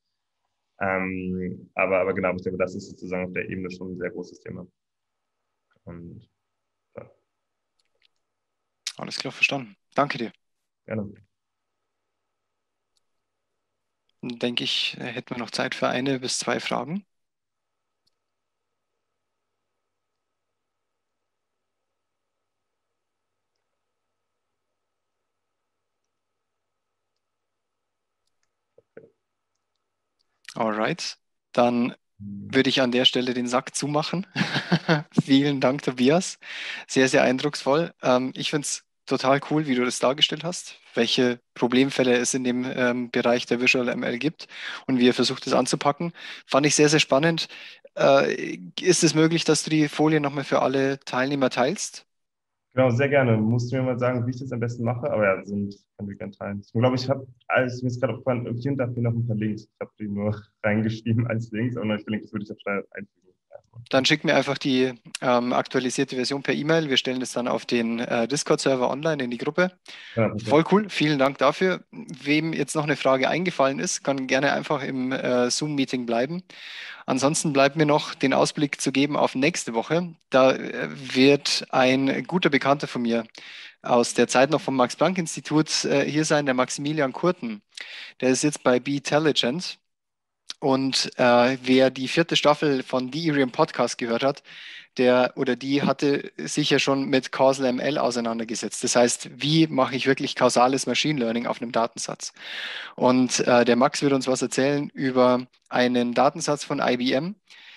Aber genau, ich glaube, das ist sozusagen auf der Ebene schon ein sehr großes Thema. Und ja. Alles klar, verstanden. Danke dir. Gerne. Dann denke ich, hätten wir noch Zeit für 1 bis 2 Fragen. Alright, dann würde ich an der Stelle den Sack zumachen. Vielen Dank, Tobias. Sehr, sehr eindrucksvoll. Ich finde es total cool, wie du das dargestellt hast, welche Problemfälle es in dem Bereich der Visual ML gibt und wie ihr versucht, das anzupacken. Fand ich sehr, sehr spannend. Ist es möglich, dass du die Folie nochmal für alle Teilnehmer teilst? Genau, sehr gerne. Musst du mir mal sagen, wie ich das am besten mache? Aber ja, kann wir gerne teilen. Ich glaube, ich habe, also mir ist gerade aufgefallen, hier und da noch ein paar Links. Ich habe die nur reingeschrieben als Links, aber ich verlinke, das würde ich auch schnell einfügen. Dann schick mir einfach die aktualisierte Version per E-Mail. Wir stellen das dann auf den Discord-Server online in die Gruppe. Ja, Voll cool, vielen Dank dafür. Wem jetzt noch eine Frage eingefallen ist, kann gerne einfach im Zoom-Meeting bleiben. Ansonsten bleibt mir noch den Ausblick zu geben auf nächste Woche. Da wird ein guter Bekannter von mir aus der Zeit noch vom Max-Planck-Institut hier sein, der Maximilian Kurten. Der ist jetzt bei Be-Telligent. Und wer die 4. Staffel von The Irium Podcast gehört hat, der oder die hatte sich ja schon mit Causal ML auseinandergesetzt. Das heißt, wie mache ich wirklich kausales Machine Learning auf einem Datensatz? Und der Max wird uns was erzählen über einen Datensatz von IBM,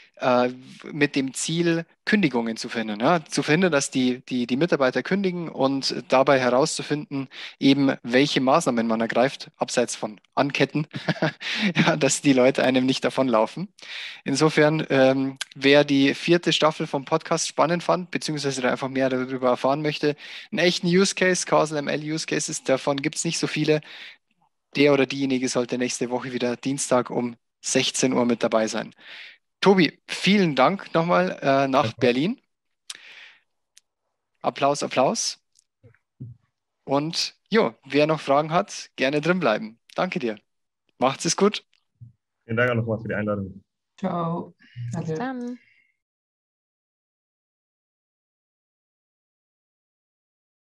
mit dem Ziel, Kündigungen zu verhindern. Ja? Zu verhindern, dass die Mitarbeiter kündigen und dabei herauszufinden, eben welche Maßnahmen man ergreift, abseits von Anketten, ja, dass die Leute einem nicht davonlaufen. Insofern, wer die 4. Staffel vom Podcast spannend fand, beziehungsweise da einfach mehr darüber erfahren möchte, einen echten Use Case, Causal ML Use Cases, davon gibt es nicht so viele. Der oder diejenige sollte nächste Woche wieder Dienstag um 16 Uhr mit dabei sein. Tobi, vielen Dank nochmal nach Berlin. Applaus, Applaus. Und jo, wer noch Fragen hat, gerne drin bleiben. Danke dir. Macht's es gut. Vielen Dank auch nochmal für die Einladung. Ciao. Bis Danke. dann.